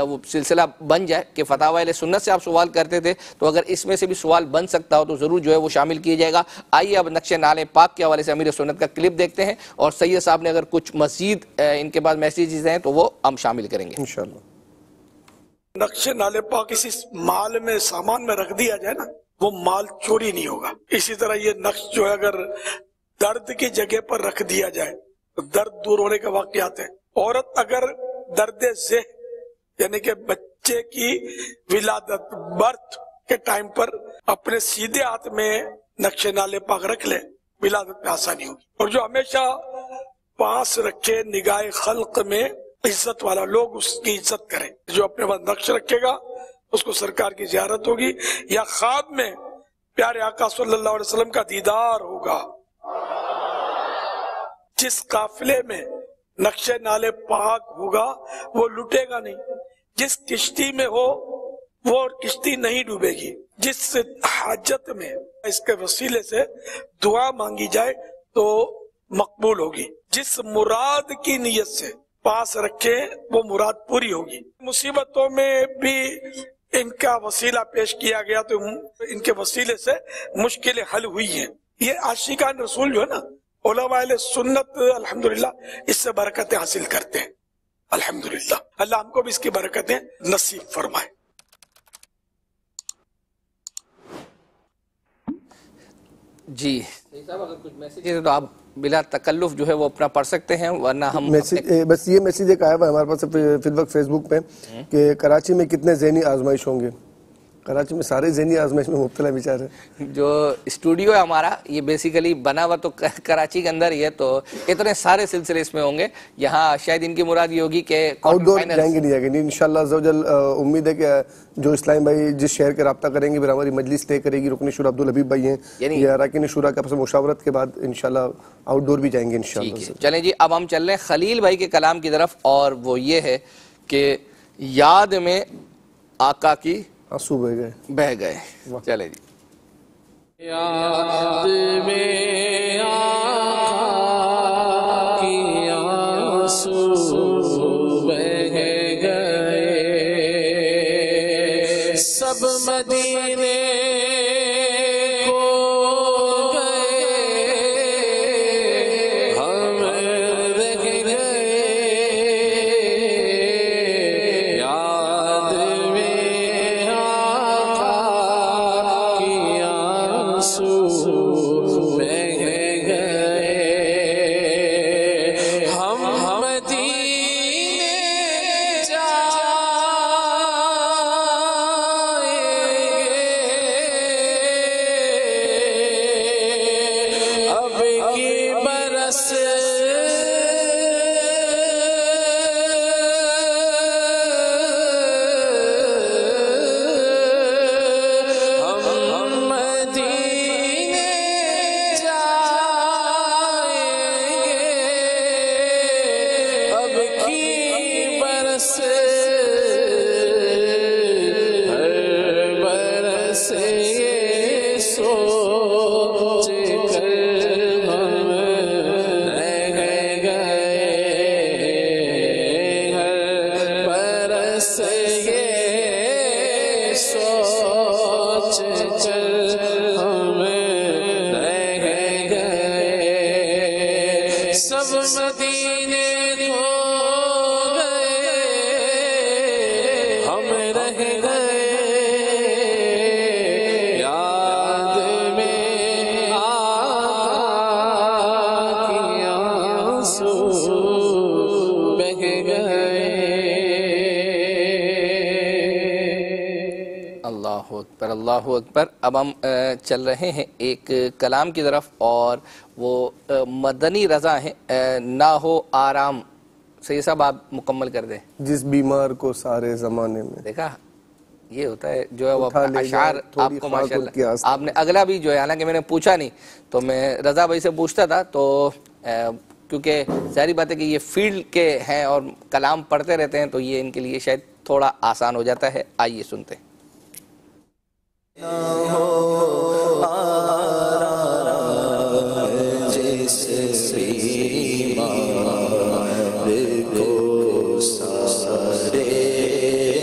वो सिलसिला बन जाए कि फतावा अहले सुन्नत से आप सवाल करते थे, तो अगर इसमें से भी सवाल बन सकता हो तो ज़रूर जो है वो शामिल किया जाएगा। आइए अब नक्शे नाले पाक के हवाले से अमीर सुन्नत का क्लिप देखते हैं, और सैयद साहब ने अगर कुछ मज़ीद इनके पास मैसेजेस हैं तो वो हम शामिल करेंगे इंशाअल्लाह। नक्शे नाले पाक किसी माल में सामान में रख दिया जाए ना, वो माल चोरी नहीं होगा। इसी तरह ये नक्श जो है अगर दर्द की जगह पर रख दिया जाए तो दर्द दूर होने के वाक़यात हैं। औरत अगर दर्द ज़ेह यानी कि बच्चे की विलादत बर्थ के टाइम पर अपने सीधे हाथ में नक्शे नाले पाक रख ले, विलादत में आसानी होगी। और जो हमेशा पास रखे निगाह खल्क में इज्जत वाला, लोग उसकी इज्जत करें। जो अपने पास नक्श रखेगा उसको सरकार की जियारत होगी, या ख्वाब में प्यारे आका सल्लल्लाहु अलैहि वसल्लम का दीदार होगा। जिस काफिले में नक्शे नाले पाक होगा वो लुटेगा नहीं, जिस किश्ती में हो वो किश्ती नहीं डूबेगी। जिस हाजत में इसके वसीले से दुआ मांगी जाए तो मकबूल होगी। जिस मुराद की नीयत से पास रखे वो मुराद पूरी होगी। मुसीबतों में भी इनका वसीला पेश किया गया तो इनके वसीले से मुश्किलें हल हुई हैं। ये आशिकान रसूल जो है ना, उलमा अहले सुन्नत अल्हम्दुलिल्लाह इससे बरकतें हासिल करते हैं। अल्हम्दुलिल्लाह अल्लाह हमको भी इसकी बरकतें नसीब फरमाए। जी साहब, अगर कुछ मैसेज है तो आप बिला तकल्लुफ जो है वो अपना पढ़ सकते हैं, वरना हम बस ये मैसेज एक आया हुआ हमारे पास फीडबैक फेसबुक पे कि कराची में कितने ज़हनी आजमाइश होंगे। कराची में सारे ज़हनी आजमाइश में मुब्तला बेचारे। जो स्टूडियो है हमारा ये बेसिकली बना हुआ तो कराची के अंदर ही है, तो इतने सारे सिलसिले इसमें होंगे। यहाँ शायद इनकी मुराद ये होगी कि आउटडोर जाएंगे नहीं जाएंगे इंशाअल्लाह अज़्ज़वजल। उम्मीद है कि जो इस्लाम भाई जिस शहर के रब्ता करेंगे फिर हमारी मजलिस तय करेगी, रुकन शुरा अब्दुल हबीब भाई हैं, ये अरकान शुरा के आपस में मुशावरत के बाद इंशाअल्लाह आउटडोर भी जाएंगे इंशाअल्लाह। चलें जी, अब हम चल रहे हैं खलील भाई के कलाम की तरफ, और वो ये है कि याद में आका की आंसू बह गए। चले जी। याद में आका की आंसू बह गए, सब मदीने को गए, हम रह गए। याद में आका की आंसू बह गए, हम मदीने अब की बरस हम मदीने जाएंगे, अब की बरस हर बरस ये सोच कर हम रह गए, हर बरस ये सोच कर हम रह गए, सब मदीने को गए, हम रह गए। याद में आका की आंसू बह गए। अल्लाहु अकबर, अल्लाहु अकबर। अब हम चल रहे हैं एक कलाम की तरफ, और वो मदनी रजा है, ना हो आराम। सही साहब आप मुकम्मल कर दें। जिस बीमार को सारे जमाने में। देखा, ये होता है जो है वो अपना अशार आपको माशाल्लाह आपने अगला भी जो है, हालांकि मैंने पूछा नहीं तो मैं रजा भाई से पूछता था, तो क्योंकि सारी बात है कि ये फील्ड के हैं और कलाम पढ़ते रहते हैं, तो ये इनके लिए शायद थोड़ा आसान हो जाता है। आइए सुनते हैं। बीमार को सारे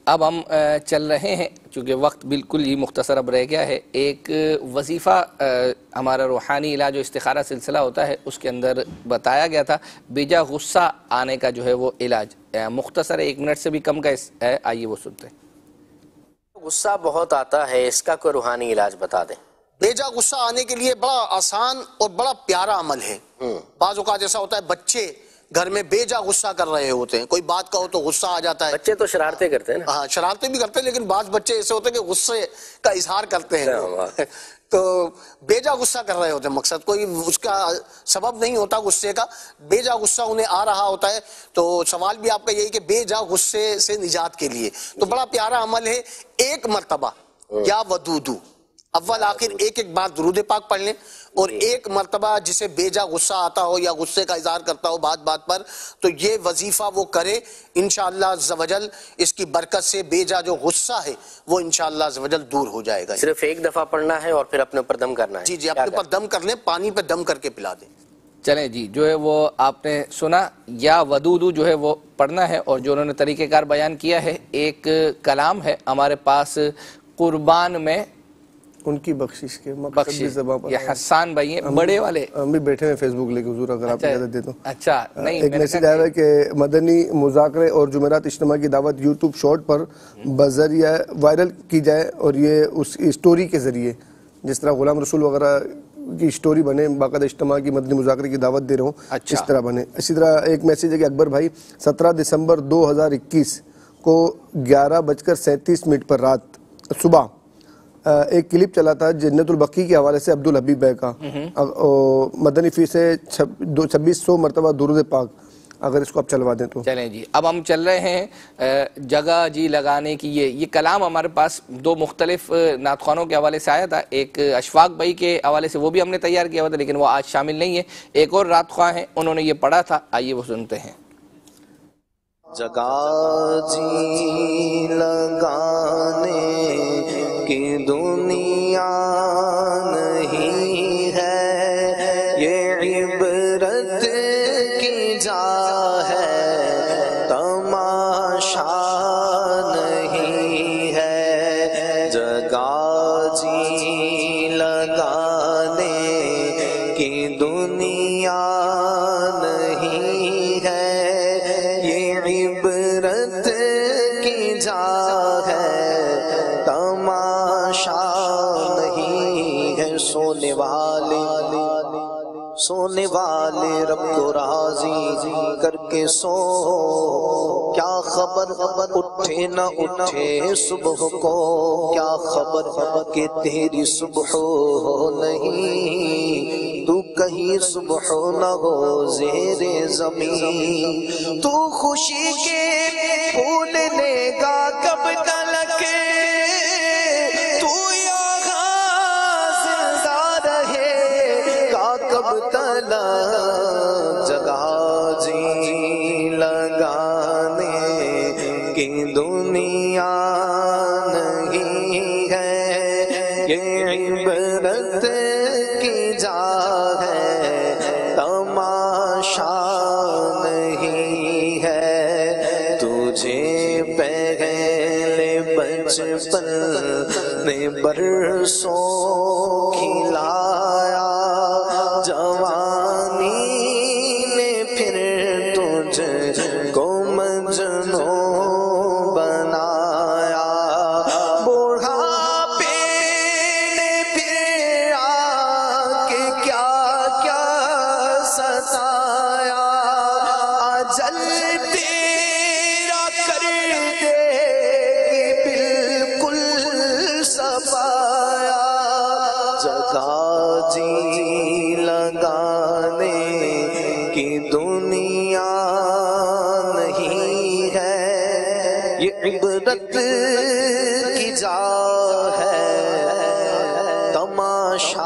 اب ہم چل رہے ہیں، چونکہ وقت بالکل ہی مختصر اب رہ گیا ہے. ایک وظیفہ ہمارا روحانی علاج و استخارہ سلسلہ ہوتا ہے، اس کے اندر بتایا گیا تھا بیجا غصہ آنے کا جو ہے وہ علاج مختصر ہے، 1 منٹ سے بھی کم کا ہے. آئیے وہ سنتے ہیں. غصہ بہت آتا ہے، اس کا کوئی روحانی علاج بتا دیں. بیجا غصہ آنے کے لیے بڑا آسان اور بڑا پیارا عمل ہے. بعض اوقات ایسا ہوتا ہے بچے گھر میں بیجا غصہ کر رہے ہوتے ہیں، کوئی بات کہو تو غصہ آ جاتا ہے. بچے تو شرارتیں کرتے ہیں نا. ہاں شرارتیں بھی کرتے ہیں، لیکن بعض بچے ایسے ہوتے ہیں کہ غصے کا اظہار کرتے ہیں تو بیجا غصہ کر رہے ہوتے ہیں. مقصد کوئی اس کا سبب نہیں ہوتا غصے کا، بیجا غصہ انہیں آ رہا ہوتا ہے. تو سوال بھی آپ کا یہی کہ بیجا غصے سے نجات کے لیے تو بڑا پیارا عمل ہے. 1 مرتبہ یا ودودو اول آخر ایک بار درود پاک پڑھ لیں، اور 1 مرتبہ جسے بیجا غصہ آتا ہو یا غصے کا اظہار کرتا ہو بات پر، تو یہ وظیفہ وہ کرے. انشاءاللہ عز و جل اس کی برکت سے بیجا جو غصہ ہے وہ انشاءاللہ عز و جل دور ہو جائے گا. صرف 1 دفعہ پڑھنا ہے اور پھر اپنے اوپر دم کرنا ہے. جی اپنے اوپر دم کر لیں، پانی پہ دم کر کے پلا دیں. چلیں جی، جو ہے وہ آپ نے سنا، یا ودودو جو ہے وہ پڑھنا ہے. اور جو انہوں نے طریقہ کار بیان کیا ہے، ایک کلام ہے ہمارے پاس قربان میں ان کی بخشش کے یہ حسان بھائی ہیں بڑے والے، ہم بھی بیٹھے ہیں فیس بک لے کے حضور، اگر آپ اجازت دے تو. اچھا نہیں، ایک میسج آیا ہے کہ مدنی مذاکرے اور جمعرات اجتماع کی دعوت یوٹیوب شارٹ پر بذریعہ وائرل کی جائے، اور یہ اس اسٹوری کے ذریعے جس طرح غلام رسول وغیرہ کی اسٹوری بنے، باقاعدہ اجتماع کی مدنی مذاکرے کی دعوت دے رہا ہوں، اس طرح بنے. اسی طرح ایک میسج ہے کہ اکبر بھائی 17 دسمبر 2021 کو 11:37 پر رات صبح ایک کلپ چلا تھا جنت البقیع کے حوالے سے عبدالحبیب بھائی کا، مدنی فی سے 2600 مرتبہ درود پاک، اگر اس کو آپ چلوا دیں تو. چلیں جی، اب ہم چل رہے ہیں جگہ جی لگانے کی. یہ کلام ہمارے پاس 2 مختلف نعت خوانوں کے حوالے سے آیا تھا. ایک اشفاق بھائی کے حوالے سے وہ بھی ہم نے تیار کیا ہوا تھا، لیکن وہ آج شامل نہیں ہے. ایک اور نعت خواں ہیں، انہوں نے یہ پڑھا تھا، آئیے وہ سنتے ہیں. جگہ جی لگانے کی دنیا نہیں ہے، یہ عبرت کی جا ہے، تماشا نہیں ہے. جگہ جی لگانے کی دنیا نہیں ہے، عبرت کی جا ہے، تماشا نہیں ہے. سونے والے رب کو راضی کر کے سو، کیا خبر اٹھے نہ اٹھے صبح کو، کیا خبر کہ تیری صبح نہیں، تو کہیں صبح نہ ہو زیر زمین. تو خوشی کے پھول لے گا کب تلک، تو یہاں زندہ رہے گا کب تلک. جگہ جی لگانے کی دنیا نہیں ہے، یہ عبرت کی جا ہے، تماشا نہیں ہے. تجھے پہلے بچپن نے برسوں کھلایا، جوانی نے پھر تجھ کو مجنوں بنایا، بوڑھاپے نے پھر آ کے کیا کیا ستایا، اجل تیرا کر دے بالکل صفایا. جگہ جی لگانے کی دنیا نہیں ہے، یہ عبرت کی جا ہے، تماشا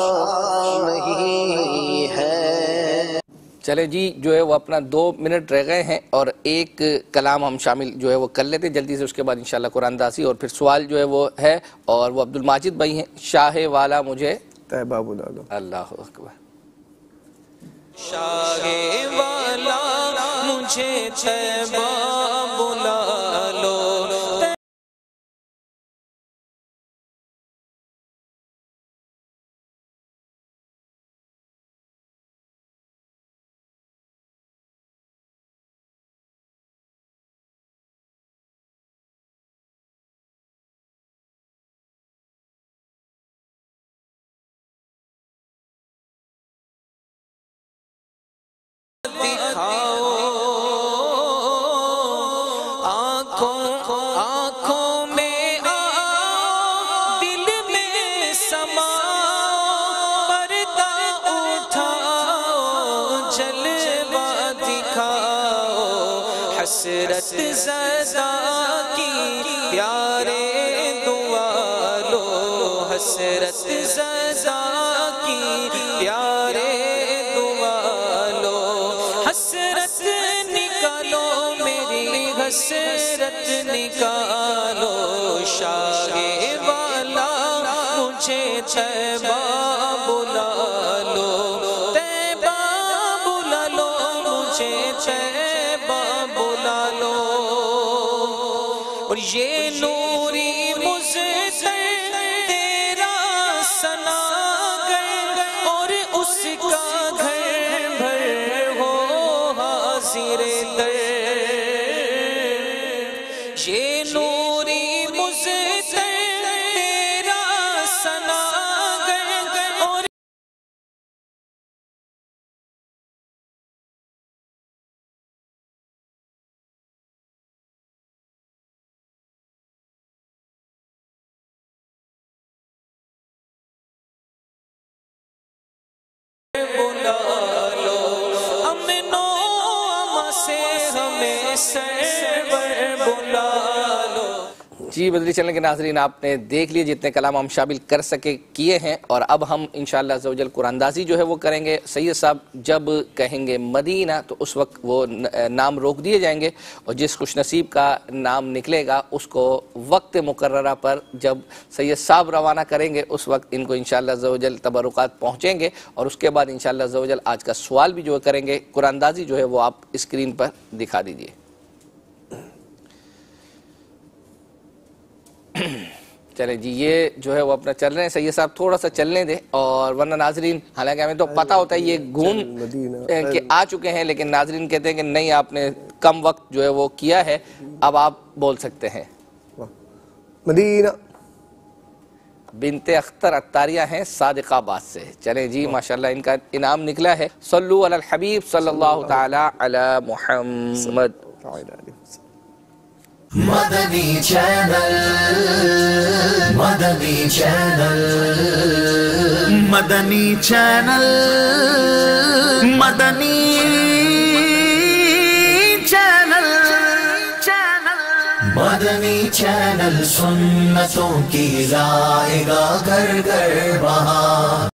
نہیں ہے. چلے جی، جو ہے وہ اپنا 2 منٹ رہ گئے ہیں، اور ایک کلام ہم شامل جو ہے وہ کر لیتے جلدی سے. اس کے بعد انشاءاللہ قرآن داسی اور پھر سوال جو ہے وہ ہے، اور وہ عبدالماجد بھائی ہیں. شاہ والا مجھے طیبہ بلا لو. اللہ اکبر. شاہ والا مجھے طیبہ بلا لو. دکھاؤ آنکھوں میں آؤ دل میں سماؤ پردہ اٹھاؤ جلوہ دکھاؤ حسرت زدہ کی پیارے دعا لو حسرت زدہ کی پیارے دعا لو حسرت نکالو میری حسرت نکالو شاہ والا مجھے طیبہ بلا لو طیبہ بلا لو مجھے طیبہ بلا لو اور یہ نوری مزدر تیرا سناگر اور اس کا گھر بھر ہو حاضر در یہ نوری مزدر تیرا سناگر اور بلا لو امن و امان سے ہمیں سرور بلا لو. جی بدری چینل کے ناظرین آپ نے دیکھ لیے جتنے کلام ہم شامل کر سکے کیے ہیں اور اب ہم انشاءاللہ عز و جل قرآن اندازی جو ہے وہ کریں گے. سید صاحب جب کہیں گے مدینہ تو اس وقت وہ نام روک دیے جائیں گے اور جس خوش نصیب کا نام نکلے گا اس کو وقت مقررہ پر جب سید صاحب روانہ کریں گے اس وقت ان کو انشاءاللہ عز و جل تبرکات پہنچیں گے اور اس کے بعد انشاءاللہ عز و جل آج کا سوال بھی جو کریں گے. قرآن اندازی جو ہے وہ آپ اسکرین پر دکھا دیجئے. چلیں جی یہ جو ہے وہ اپنا چل رہے ہیں. سید صاحب تھوڑا سا چلنے دیں اور ورنہ ناظرین حالانکہ ہمیں تو پتہ ہوتا ہے یہ گھوم کے آ چکے ہیں لیکن ناظرین کہتے ہیں کہ نہیں آپ نے کم وقت جو ہے وہ کیا ہے اب آپ بول سکتے ہیں. مدینہ بنت اختر عطاریہ ہیں صادق آباد سے. چلیں جی ماشاءاللہ ان کا انعام نکلا ہے. صلو علی الحبیب صلی اللہ تعالی علی محمد. مدنی چینل مدنی چینل مدنی چینل مدنی چینل مدنی چینل سنتوں کی لائے گا گھر گھر بہار.